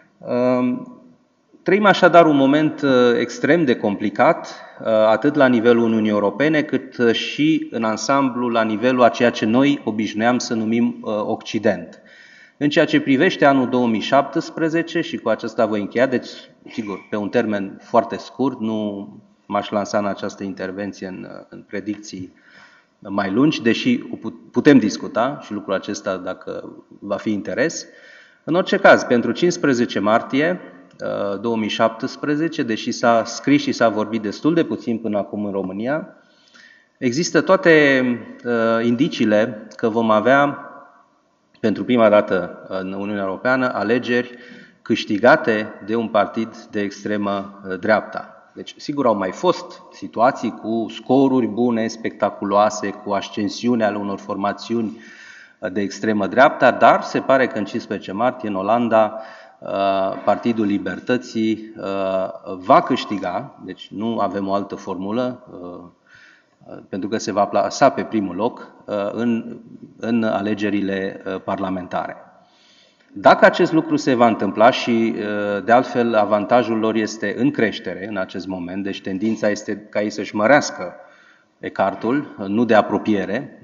Trăim așadar un moment extrem de complicat, atât la nivelul Uniunii Europene, cât și în ansamblu la nivelul a ceea ce noi obișnuiam să numim Occident. În ceea ce privește anul 2017, și cu acesta voi încheia, deci, sigur, pe un termen foarte scurt, nu m-aș lansa în această intervenție în predicții mai lungi, deși putem discuta și lucrul acesta dacă va fi interes. În orice caz, pentru 15 martie 2017, deși s-a scris și s-a vorbit destul de puțin până acum în România, există toate indiciile că vom avea pentru prima dată în Uniunea Europeană alegeri câștigate de un partid de extremă dreapta. Deci, sigur, au mai fost situații cu scoruri bune, spectaculoase, cu ascensiune ale unor formațiuni de extremă dreapta, dar se pare că în 15 martie, în Olanda, Partidul Libertății va câștiga, deci nu avem o altă formulă, pentru că se va plasa pe primul loc în alegerile parlamentare. Dacă acest lucru se va întâmpla și, de altfel, avantajul lor este în creștere în acest moment, deci tendința este ca ei să-și mărească ecartul, nu de apropiere,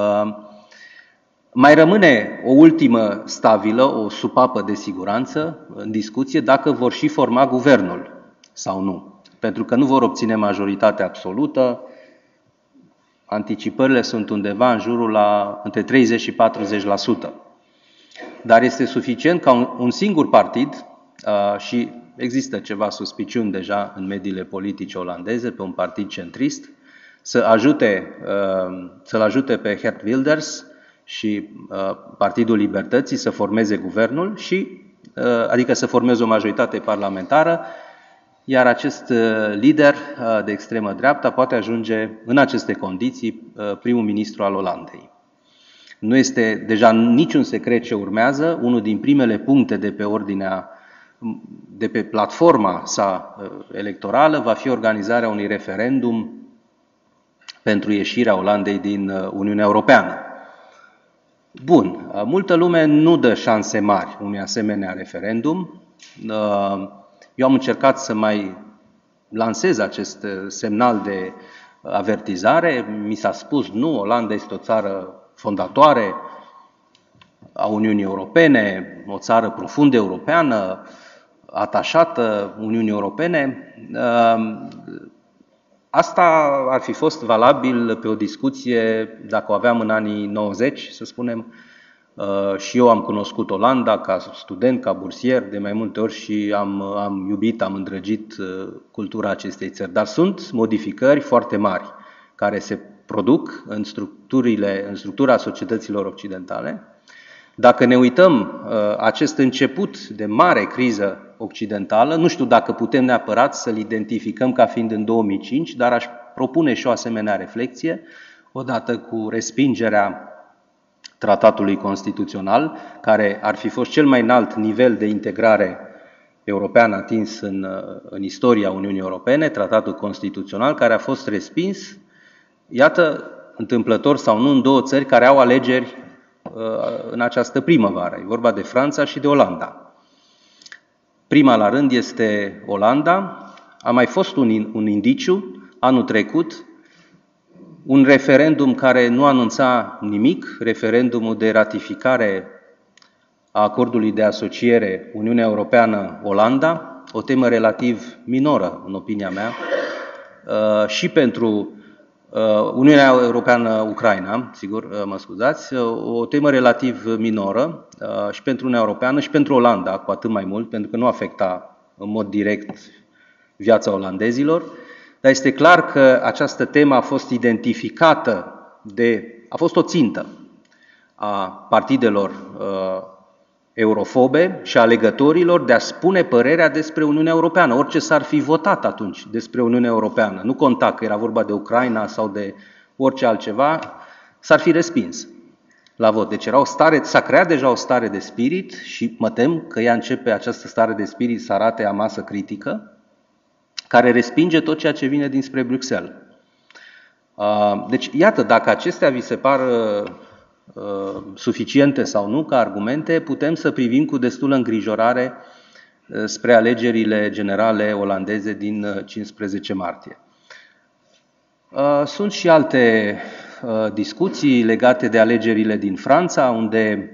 mai rămâne o ultimă stabilă, o supapă de siguranță în discuție, dacă vor și forma guvernul sau nu. Pentru că nu vor obține majoritatea absolută, anticipările sunt undeva în jurul la între 30 și 40%. Dar este suficient ca un singur partid, și există ceva suspiciuni deja în mediile politice olandeze, pe un partid centrist, să-l ajute pe Geert Wilders și Partidul Libertății să formeze guvernul, adică să formeze o majoritate parlamentară, iar acest lider de extremă dreapta poate ajunge în aceste condiții primul ministru al Olandei. Nu este deja niciun secret ce urmează. Unul din primele puncte de pe platforma sa electorală va fi organizarea unui referendum pentru ieșirea Olandei din Uniunea Europeană. Bun, multă lume nu dă șanse mari unui asemenea referendum. Eu am încercat să mai lansez acest semnal de avertizare. Mi s-a spus, nu, Olanda este o țară fondatoare a Uniunii Europene, o țară profund europeană, atașată Uniunii Europene. Asta ar fi fost valabil pe o discuție, dacă o aveam în anii 90, să spunem, și eu am cunoscut Olanda ca student, ca bursier de mai multe ori și am iubit, am îndrăgit cultura acestei țări. Dar sunt modificări foarte mari care se produc în structura societăților occidentale. Dacă ne uităm acest început de mare criză occidentală, nu știu dacă putem neapărat să-l identificăm ca fiind în 2005, dar aș propune și o asemenea reflexie, odată cu respingerea tratatului constituțional, care ar fi fost cel mai înalt nivel de integrare european atins în istoria Uniunii Europene, tratatul constituțional, care a fost respins, iată, întâmplător sau nu, în două țări care au alegeri în această primăvară. E vorba de Franța și de Olanda. Prima la rând este Olanda. A mai fost un indiciu anul trecut, un referendum care nu anunța nimic, referendumul de ratificare a acordului de asociere Uniunea Europeană-Olanda, o temă relativ minoră, în opinia mea, și pentru Uniunea Europeană-Ucraina, sigur, mă scuzați, o temă relativ minoră și pentru Uniunea Europeană și pentru Olanda, cu atât mai mult, pentru că nu afecta în mod direct viața olandezilor, dar este clar că această temă a fost identificată a fost o țintă a partidelor eurofobe și a alegătorilor de a spune părerea despre Uniunea Europeană, orice s-ar fi votat atunci despre Uniunea Europeană. Nu conta că era vorba de Ucraina sau de orice altceva, s-ar fi respins la vot. Deci s-a creat deja o stare de spirit și mă tem că ea începe, această stare de spirit, să arate amasă critică, care respinge tot ceea ce vine dinspre Bruxelles. Deci, iată, dacă acestea vi se par suficiente sau nu ca argumente, putem să privim cu destulă îngrijorare spre alegerile generale olandeze din 15 martie. Sunt și alte discuții legate de alegerile din Franța, unde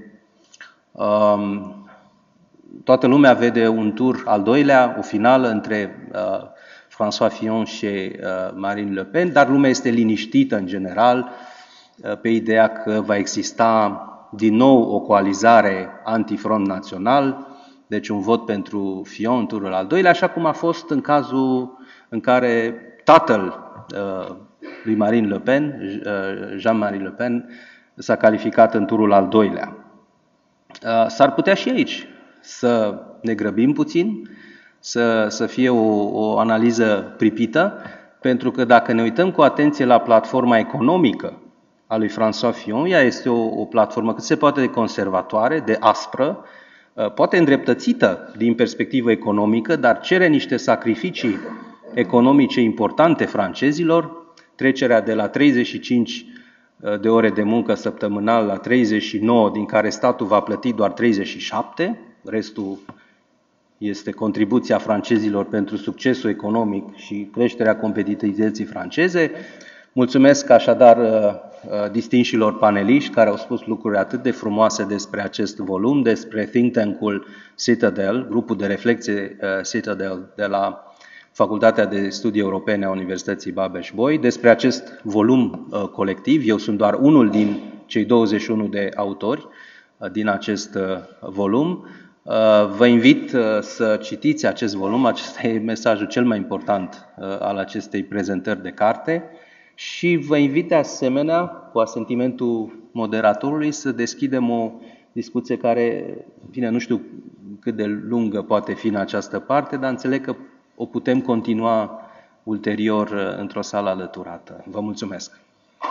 toată lumea vede un tur al doilea, o finală între François Fillon și Marine Le Pen, dar lumea este liniștită în general pe ideea că va exista din nou o coalizare anti-front național, deci un vot pentru Fillon în turul al doilea, așa cum a fost în cazul în care tatăl lui Marine Le Pen, Jean-Marie Le Pen, s-a calificat în turul al doilea. S-ar putea și aici să ne grăbim puțin, să fie o analiză pripită, pentru că dacă ne uităm cu atenție la platforma economică a lui François Fillon, ea este o platformă cât se poate de conservatoare, de aspră, poate îndreptățită din perspectivă economică, dar cere niște sacrificii economice importante francezilor, trecerea de la 35 de ore de muncă săptămânal la 39, din care statul va plăti doar 37, restul este contribuția francezilor pentru succesul economic și creșterea competitivității franceze. Mulțumesc așadar distinșilor paneliști care au spus lucruri atât de frumoase despre acest volum, despre think tank-ul Citadel, grupul de reflexie Citadel de la Facultatea de Studii Europene a Universității Babeș-Bolyai, despre acest volum colectiv. Eu sunt doar unul din cei 21 de autori din acest volum. Vă invit să citiți acest volum, acesta e mesajul cel mai important al acestei prezentări de carte și vă invit de asemenea, cu asentimentul moderatorului, să deschidem o discuție care, bine, nu știu cât de lungă poate fi în această parte, dar înțeleg că o putem continua ulterior într-o sală alăturată. Vă mulțumesc!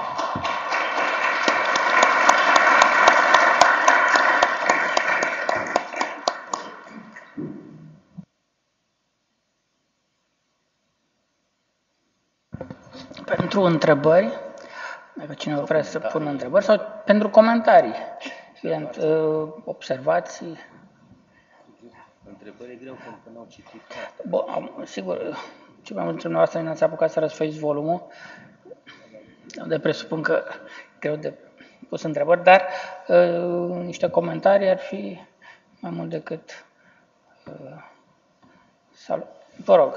Pentru întrebări, dacă cineva vrea să pună întrebări, sau pentru comentarii, evident, observații. Întrebări e greu pentru că n-au citit. Bun, sigur, ce mai mult dintre dumneavoastră n-ați apucat să răsfoiți volumul. De presupun că greu de pus întrebări, dar niște comentarii ar fi mai mult decât salut. Vă rog.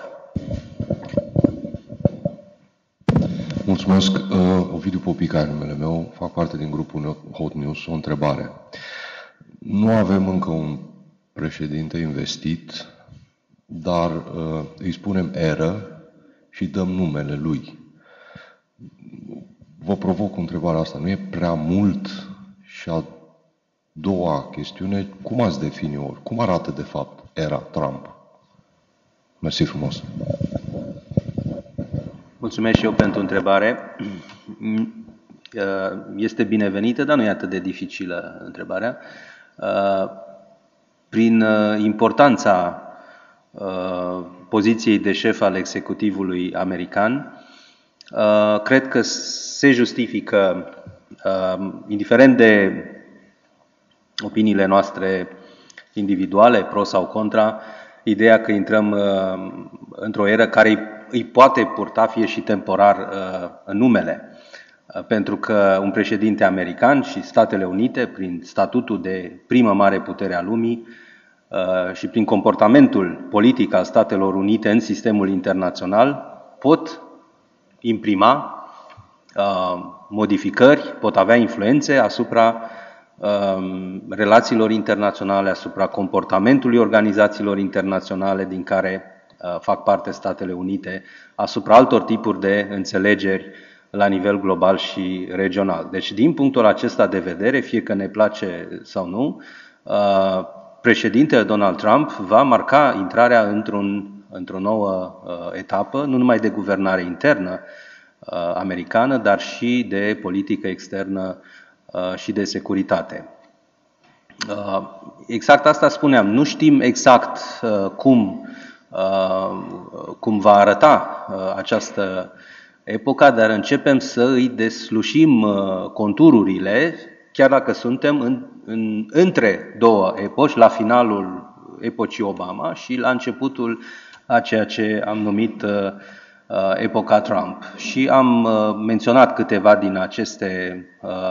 Mulțumesc. Ovidiu Popica e numele meu, fac parte din grupul Hot News. O întrebare. Nu avem încă un președinte investit, dar îi spunem eră și dăm numele lui. Vă provoc întrebarea asta. Nu e prea mult? Și a doua chestiune, cum ați defini-o? Cum arată de fapt era Trump? Mersi frumos! Mulțumesc și eu pentru întrebare. Este binevenită, dar nu e atât de dificilă întrebarea. Prin importanța poziției de șef al executivului american, cred că se justifică, indiferent de opiniile noastre individuale, pro sau contra, ideea că intrăm într-o eră care îi poate purta, fie și temporar, în numele. Pentru că un președinte american și Statele Unite, prin statutul de primă mare putere a lumii și prin comportamentul politic al Statelor Unite în sistemul internațional, pot imprima modificări, pot avea influențe asupra relațiilor internaționale, asupra comportamentului organizațiilor internaționale din care fac parte Statele Unite, asupra altor tipuri de înțelegeri la nivel global și regional. Deci, din punctul acesta de vedere, fie că ne place sau nu, președintele Donald Trump va marca intrarea într-o nouă etapă, nu numai de guvernare internă americană, dar și de politică externă și de securitate. Exact asta spuneam. Nu știm exact cum va arăta această epocă, dar începem să îi deslușim contururile, chiar dacă suntem între două epoci, la finalul epocii Obama și la începutul a ceea ce am numit epoca Trump. Și am menționat câteva din aceste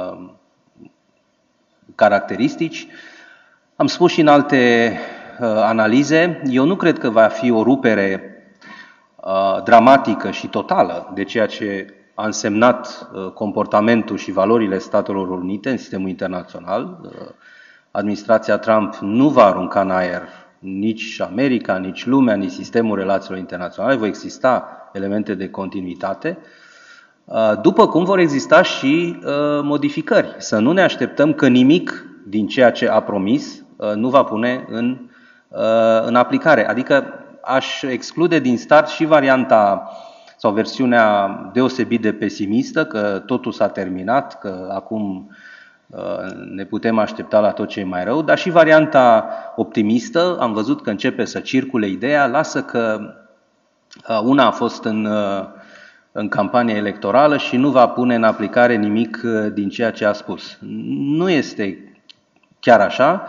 caracteristici. Am spus și în alte analize, eu nu cred că va fi o rupere dramatică și totală de ceea ce a însemnat comportamentul și valorile Statelor Unite în sistemul internațional. Administrația Trump nu va arunca în aer nici America, nici lumea, nici sistemul relațiilor internaționale. Vor exista elemente de continuitate, după cum vor exista și modificări. Să nu ne așteptăm că nimic din ceea ce a promis nu va pune în aplicare. Adică aș exclude din start și varianta sau versiunea deosebit de pesimistă, că totul s-a terminat, că acum ne putem aștepta la tot ce e mai rău, dar și varianta optimistă. Am văzut că începe să circule ideea, lasă că una a fost în campanie electorală și nu va pune în aplicare nimic din ceea ce a spus. Nu este chiar așa.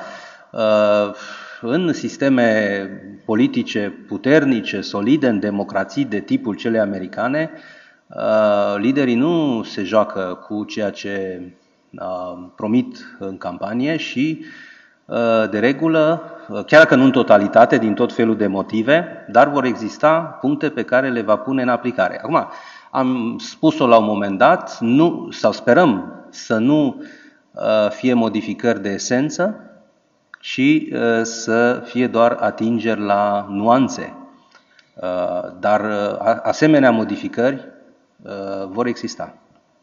În sisteme politice puternice, solide, în democrații de tipul cele americane, liderii nu se joacă cu ceea ce promit în campanie și, de regulă, chiar că nu în totalitate, din tot felul de motive, dar vor exista puncte pe care le va pune în aplicare. Acum, am spus-o la un moment dat, sau sperăm să nu fie modificări de esență, și să fie doar atingeri la nuanțe. Dar asemenea modificări vor exista.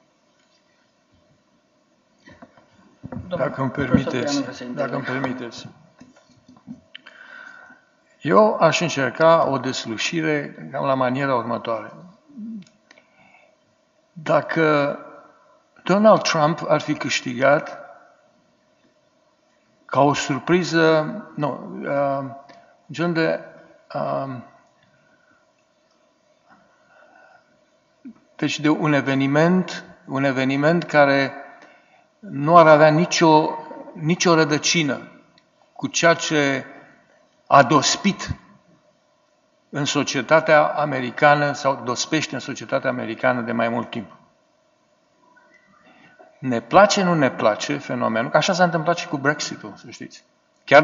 Dacă îmi permiteți. Eu aș încerca o deslușire cam la maniera următoare. Dacă Donald Trump ar fi câștigat ca o surpriză, gen de deci de un eveniment care nu ar avea nicio rădăcină cu ceea ce a dospit în societatea americană sau dospește în societatea americană de mai mult timp. Ne place, nu ne place fenomenul, că așa s-a întâmplat și cu Brexit-ul, să știți. Chiar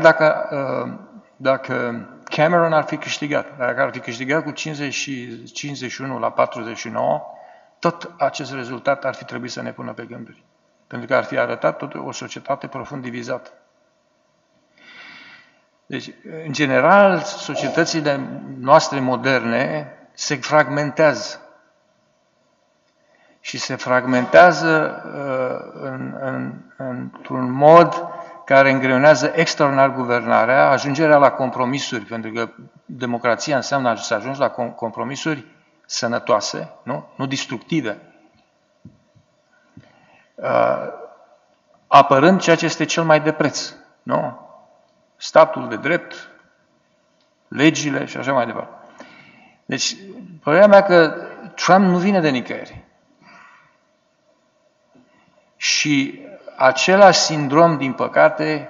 dacă Cameron ar fi câștigat, dacă ar fi câștigat cu 51 la 49, tot acest rezultat ar fi trebuit să ne pună pe gânduri. Pentru că ar fi arătat tot o societate profund divizată. Deci, în general, societățile noastre moderne se fragmentează. Și se fragmentează într-un mod care îngreunează extraordinar guvernarea, ajungerea la compromisuri, pentru că democrația înseamnă să ajungi la compromisuri sănătoase, nu destructive, apărând ceea ce este cel mai de preț, nu? Statul de drept, legile și așa mai departe. Deci, părerea mea că Trump nu vine de nicăieri. Și același sindrom, din păcate,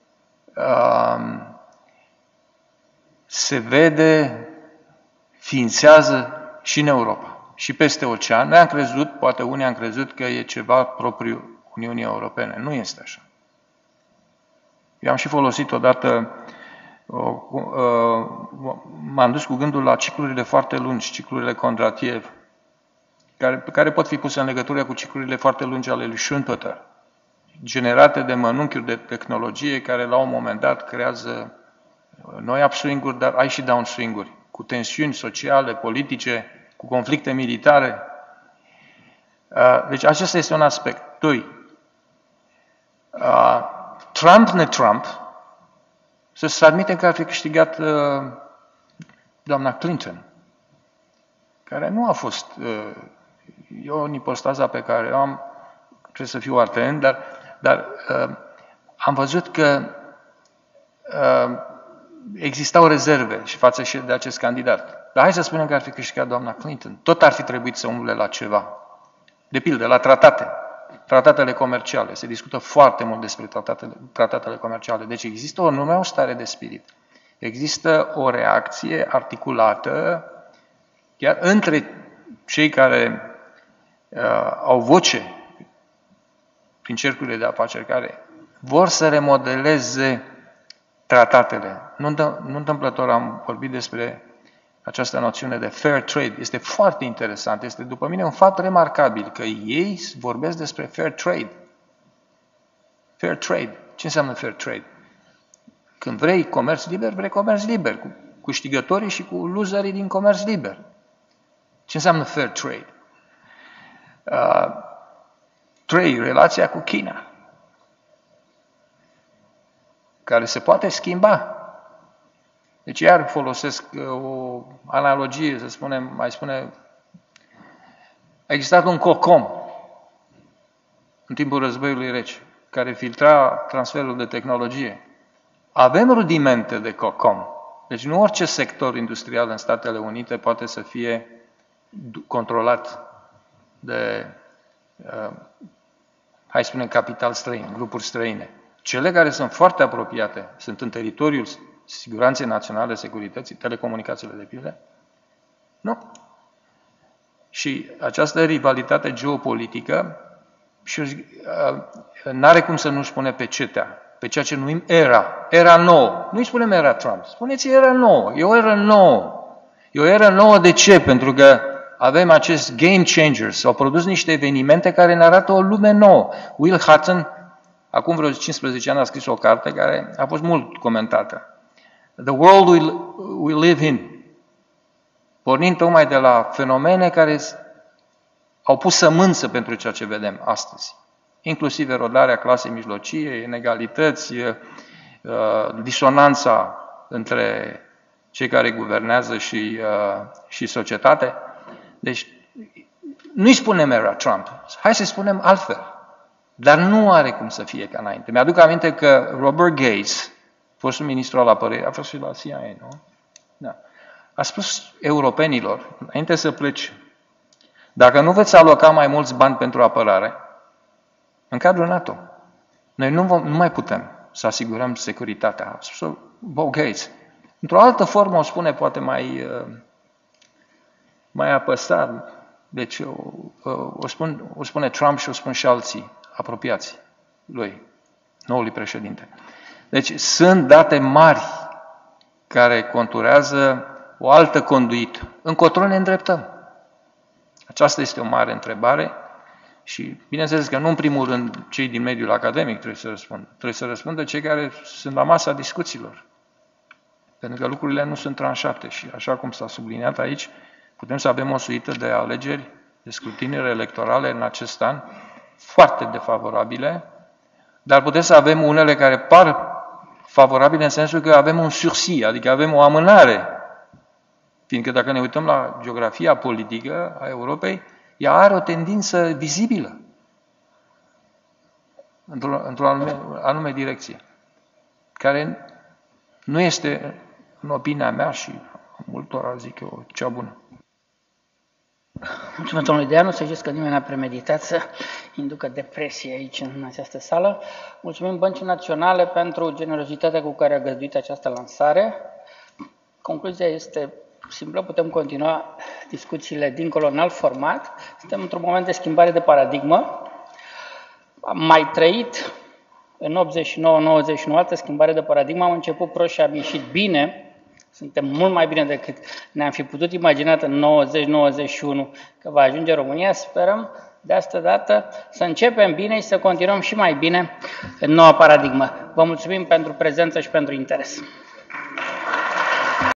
se vede, ființează și în Europa, și peste ocean. Noi am crezut, poate unii am crezut că e ceva propriu Uniunii Europene. Nu este așa. Eu am și folosit odată, m-am dus cu gândul la ciclurile foarte lungi, ciclurile Kondratiev, care pot fi puse în legătură cu ciclurile foarte lungi ale lui Schumpeter, generate de mănunchiuri de tehnologie care la un moment dat creează noi upswing-uri, dar ai și downswing-uri, cu tensiuni sociale, politice, cu conflicte militare. Deci acesta este un aspect. 2. Trump, să admitem că ar fi câștigat doamna Clinton, care nu a fost... Eu, în ipostaza pe care o am, trebuie să fiu atent, dar am văzut că existau rezerve și față și de acest candidat. Dar hai să spunem că ar fi câștigat doamna Clinton. Tot ar fi trebuit să umble la ceva. De pildă, la tratatele comerciale. Se discută foarte mult despre tratatele comerciale. Deci există o stare de spirit. Există o reacție articulată chiar între cei care au voce prin cercurile de afaceri, care vor să remodeleze tratatele. Nu întâmplător am vorbit despre această noțiune de fair trade. Este foarte interesant. Este, după mine, un fapt remarcabil că ei vorbesc despre fair trade. Fair trade. Ce înseamnă fair trade? Când vrei comerț liber, vrei comerț liber, cu câștigătorii și cu loserii din comerț liber. Ce înseamnă fair trade? 3. Relația cu China, care se poate schimba. Deci iar folosesc o analogie, să spunem, a existat un COCOM în timpul războiului rece, care filtra transferul de tehnologie. Avem rudimente de COCOM. Deci nu orice sector industrial în Statele Unite poate să fie controlat de, hai să spunem, capital străin, grupuri străine. Cele care sunt foarte apropiate, sunt în teritoriul siguranței naționale, securității, telecomunicațiile de pildă? Nu. Și această rivalitate geopolitică n-are cum să nu-și pune pe cetea, pe ceea ce numim era nouă. Nu-i spunem era Trump, spuneți era nouă, e o eră nouă. E o eră nouă de ce? Pentru că avem acest game changer, s-au produs niște evenimente care ne arată o lume nouă. Will Hutton, acum vreo 15 ani, a scris o carte care a fost mult comentată. The world we live in. Pornind tocmai de la fenomene care au pus sămânță pentru ceea ce vedem astăzi. Inclusiv erodarea clasei mijlocie, inegalități, disonanța între cei care guvernează și societate. Deci, nu-i spunem era Trump, hai să spunem altfel. Dar nu are cum să fie ca înainte. Mi-aduc aminte că Robert Gates, fostul ministru al apărării, a fost și la CIA, nu? Da. A spus europenilor, înainte să plece, dacă nu veți aloca mai mulți bani pentru apărare, în cadrul NATO, noi nu mai putem să asigurăm securitatea. A spus Bob Gates. Într-o altă formă o spune poate mai apăsat. Deci o spune Trump și o spun și alții apropiați lui, noului președinte. Deci sunt date mari care conturează o altă conduită. Încotro ne îndreptăm? Aceasta este o mare întrebare și bineînțeles că nu în primul rând cei din mediul academic trebuie să răspundă. Trebuie să răspundă cei care sunt la masa discuțiilor. Pentru că lucrurile nu sunt tranșate și așa cum s-a subliniat aici, putem să avem o suită de alegeri, de scrutiniri electorale în acest an, foarte defavorabile, dar putem să avem unele care par favorabile în sensul că avem un sursis, adică avem o amânare. Fiindcă dacă ne uităm la geografia politică a Europei, ea are o tendință vizibilă într-o anume direcție, care nu este, în opinia mea și multora, zic eu, cea bună. Mulțumesc, domnule Deanu, să știți că nimeni n-a premeditat să inducă depresie aici, în această sală. Mulțumim Băncii Naționale pentru generozitatea cu care a găzduit această lansare. Concluzia este simplă, putem continua discuțiile dincolo în alt format. Suntem într-un moment de schimbare de paradigmă. Am mai trăit în 89-91 altă schimbare de paradigmă. Am început prost și am ieșit bine. Suntem mult mai bine decât ne-am fi putut imagina în 90-91 că va ajunge România. Sperăm de asta dată să începem bine și să continuăm și mai bine în noua paradigmă. Vă mulțumim pentru prezență și pentru interes.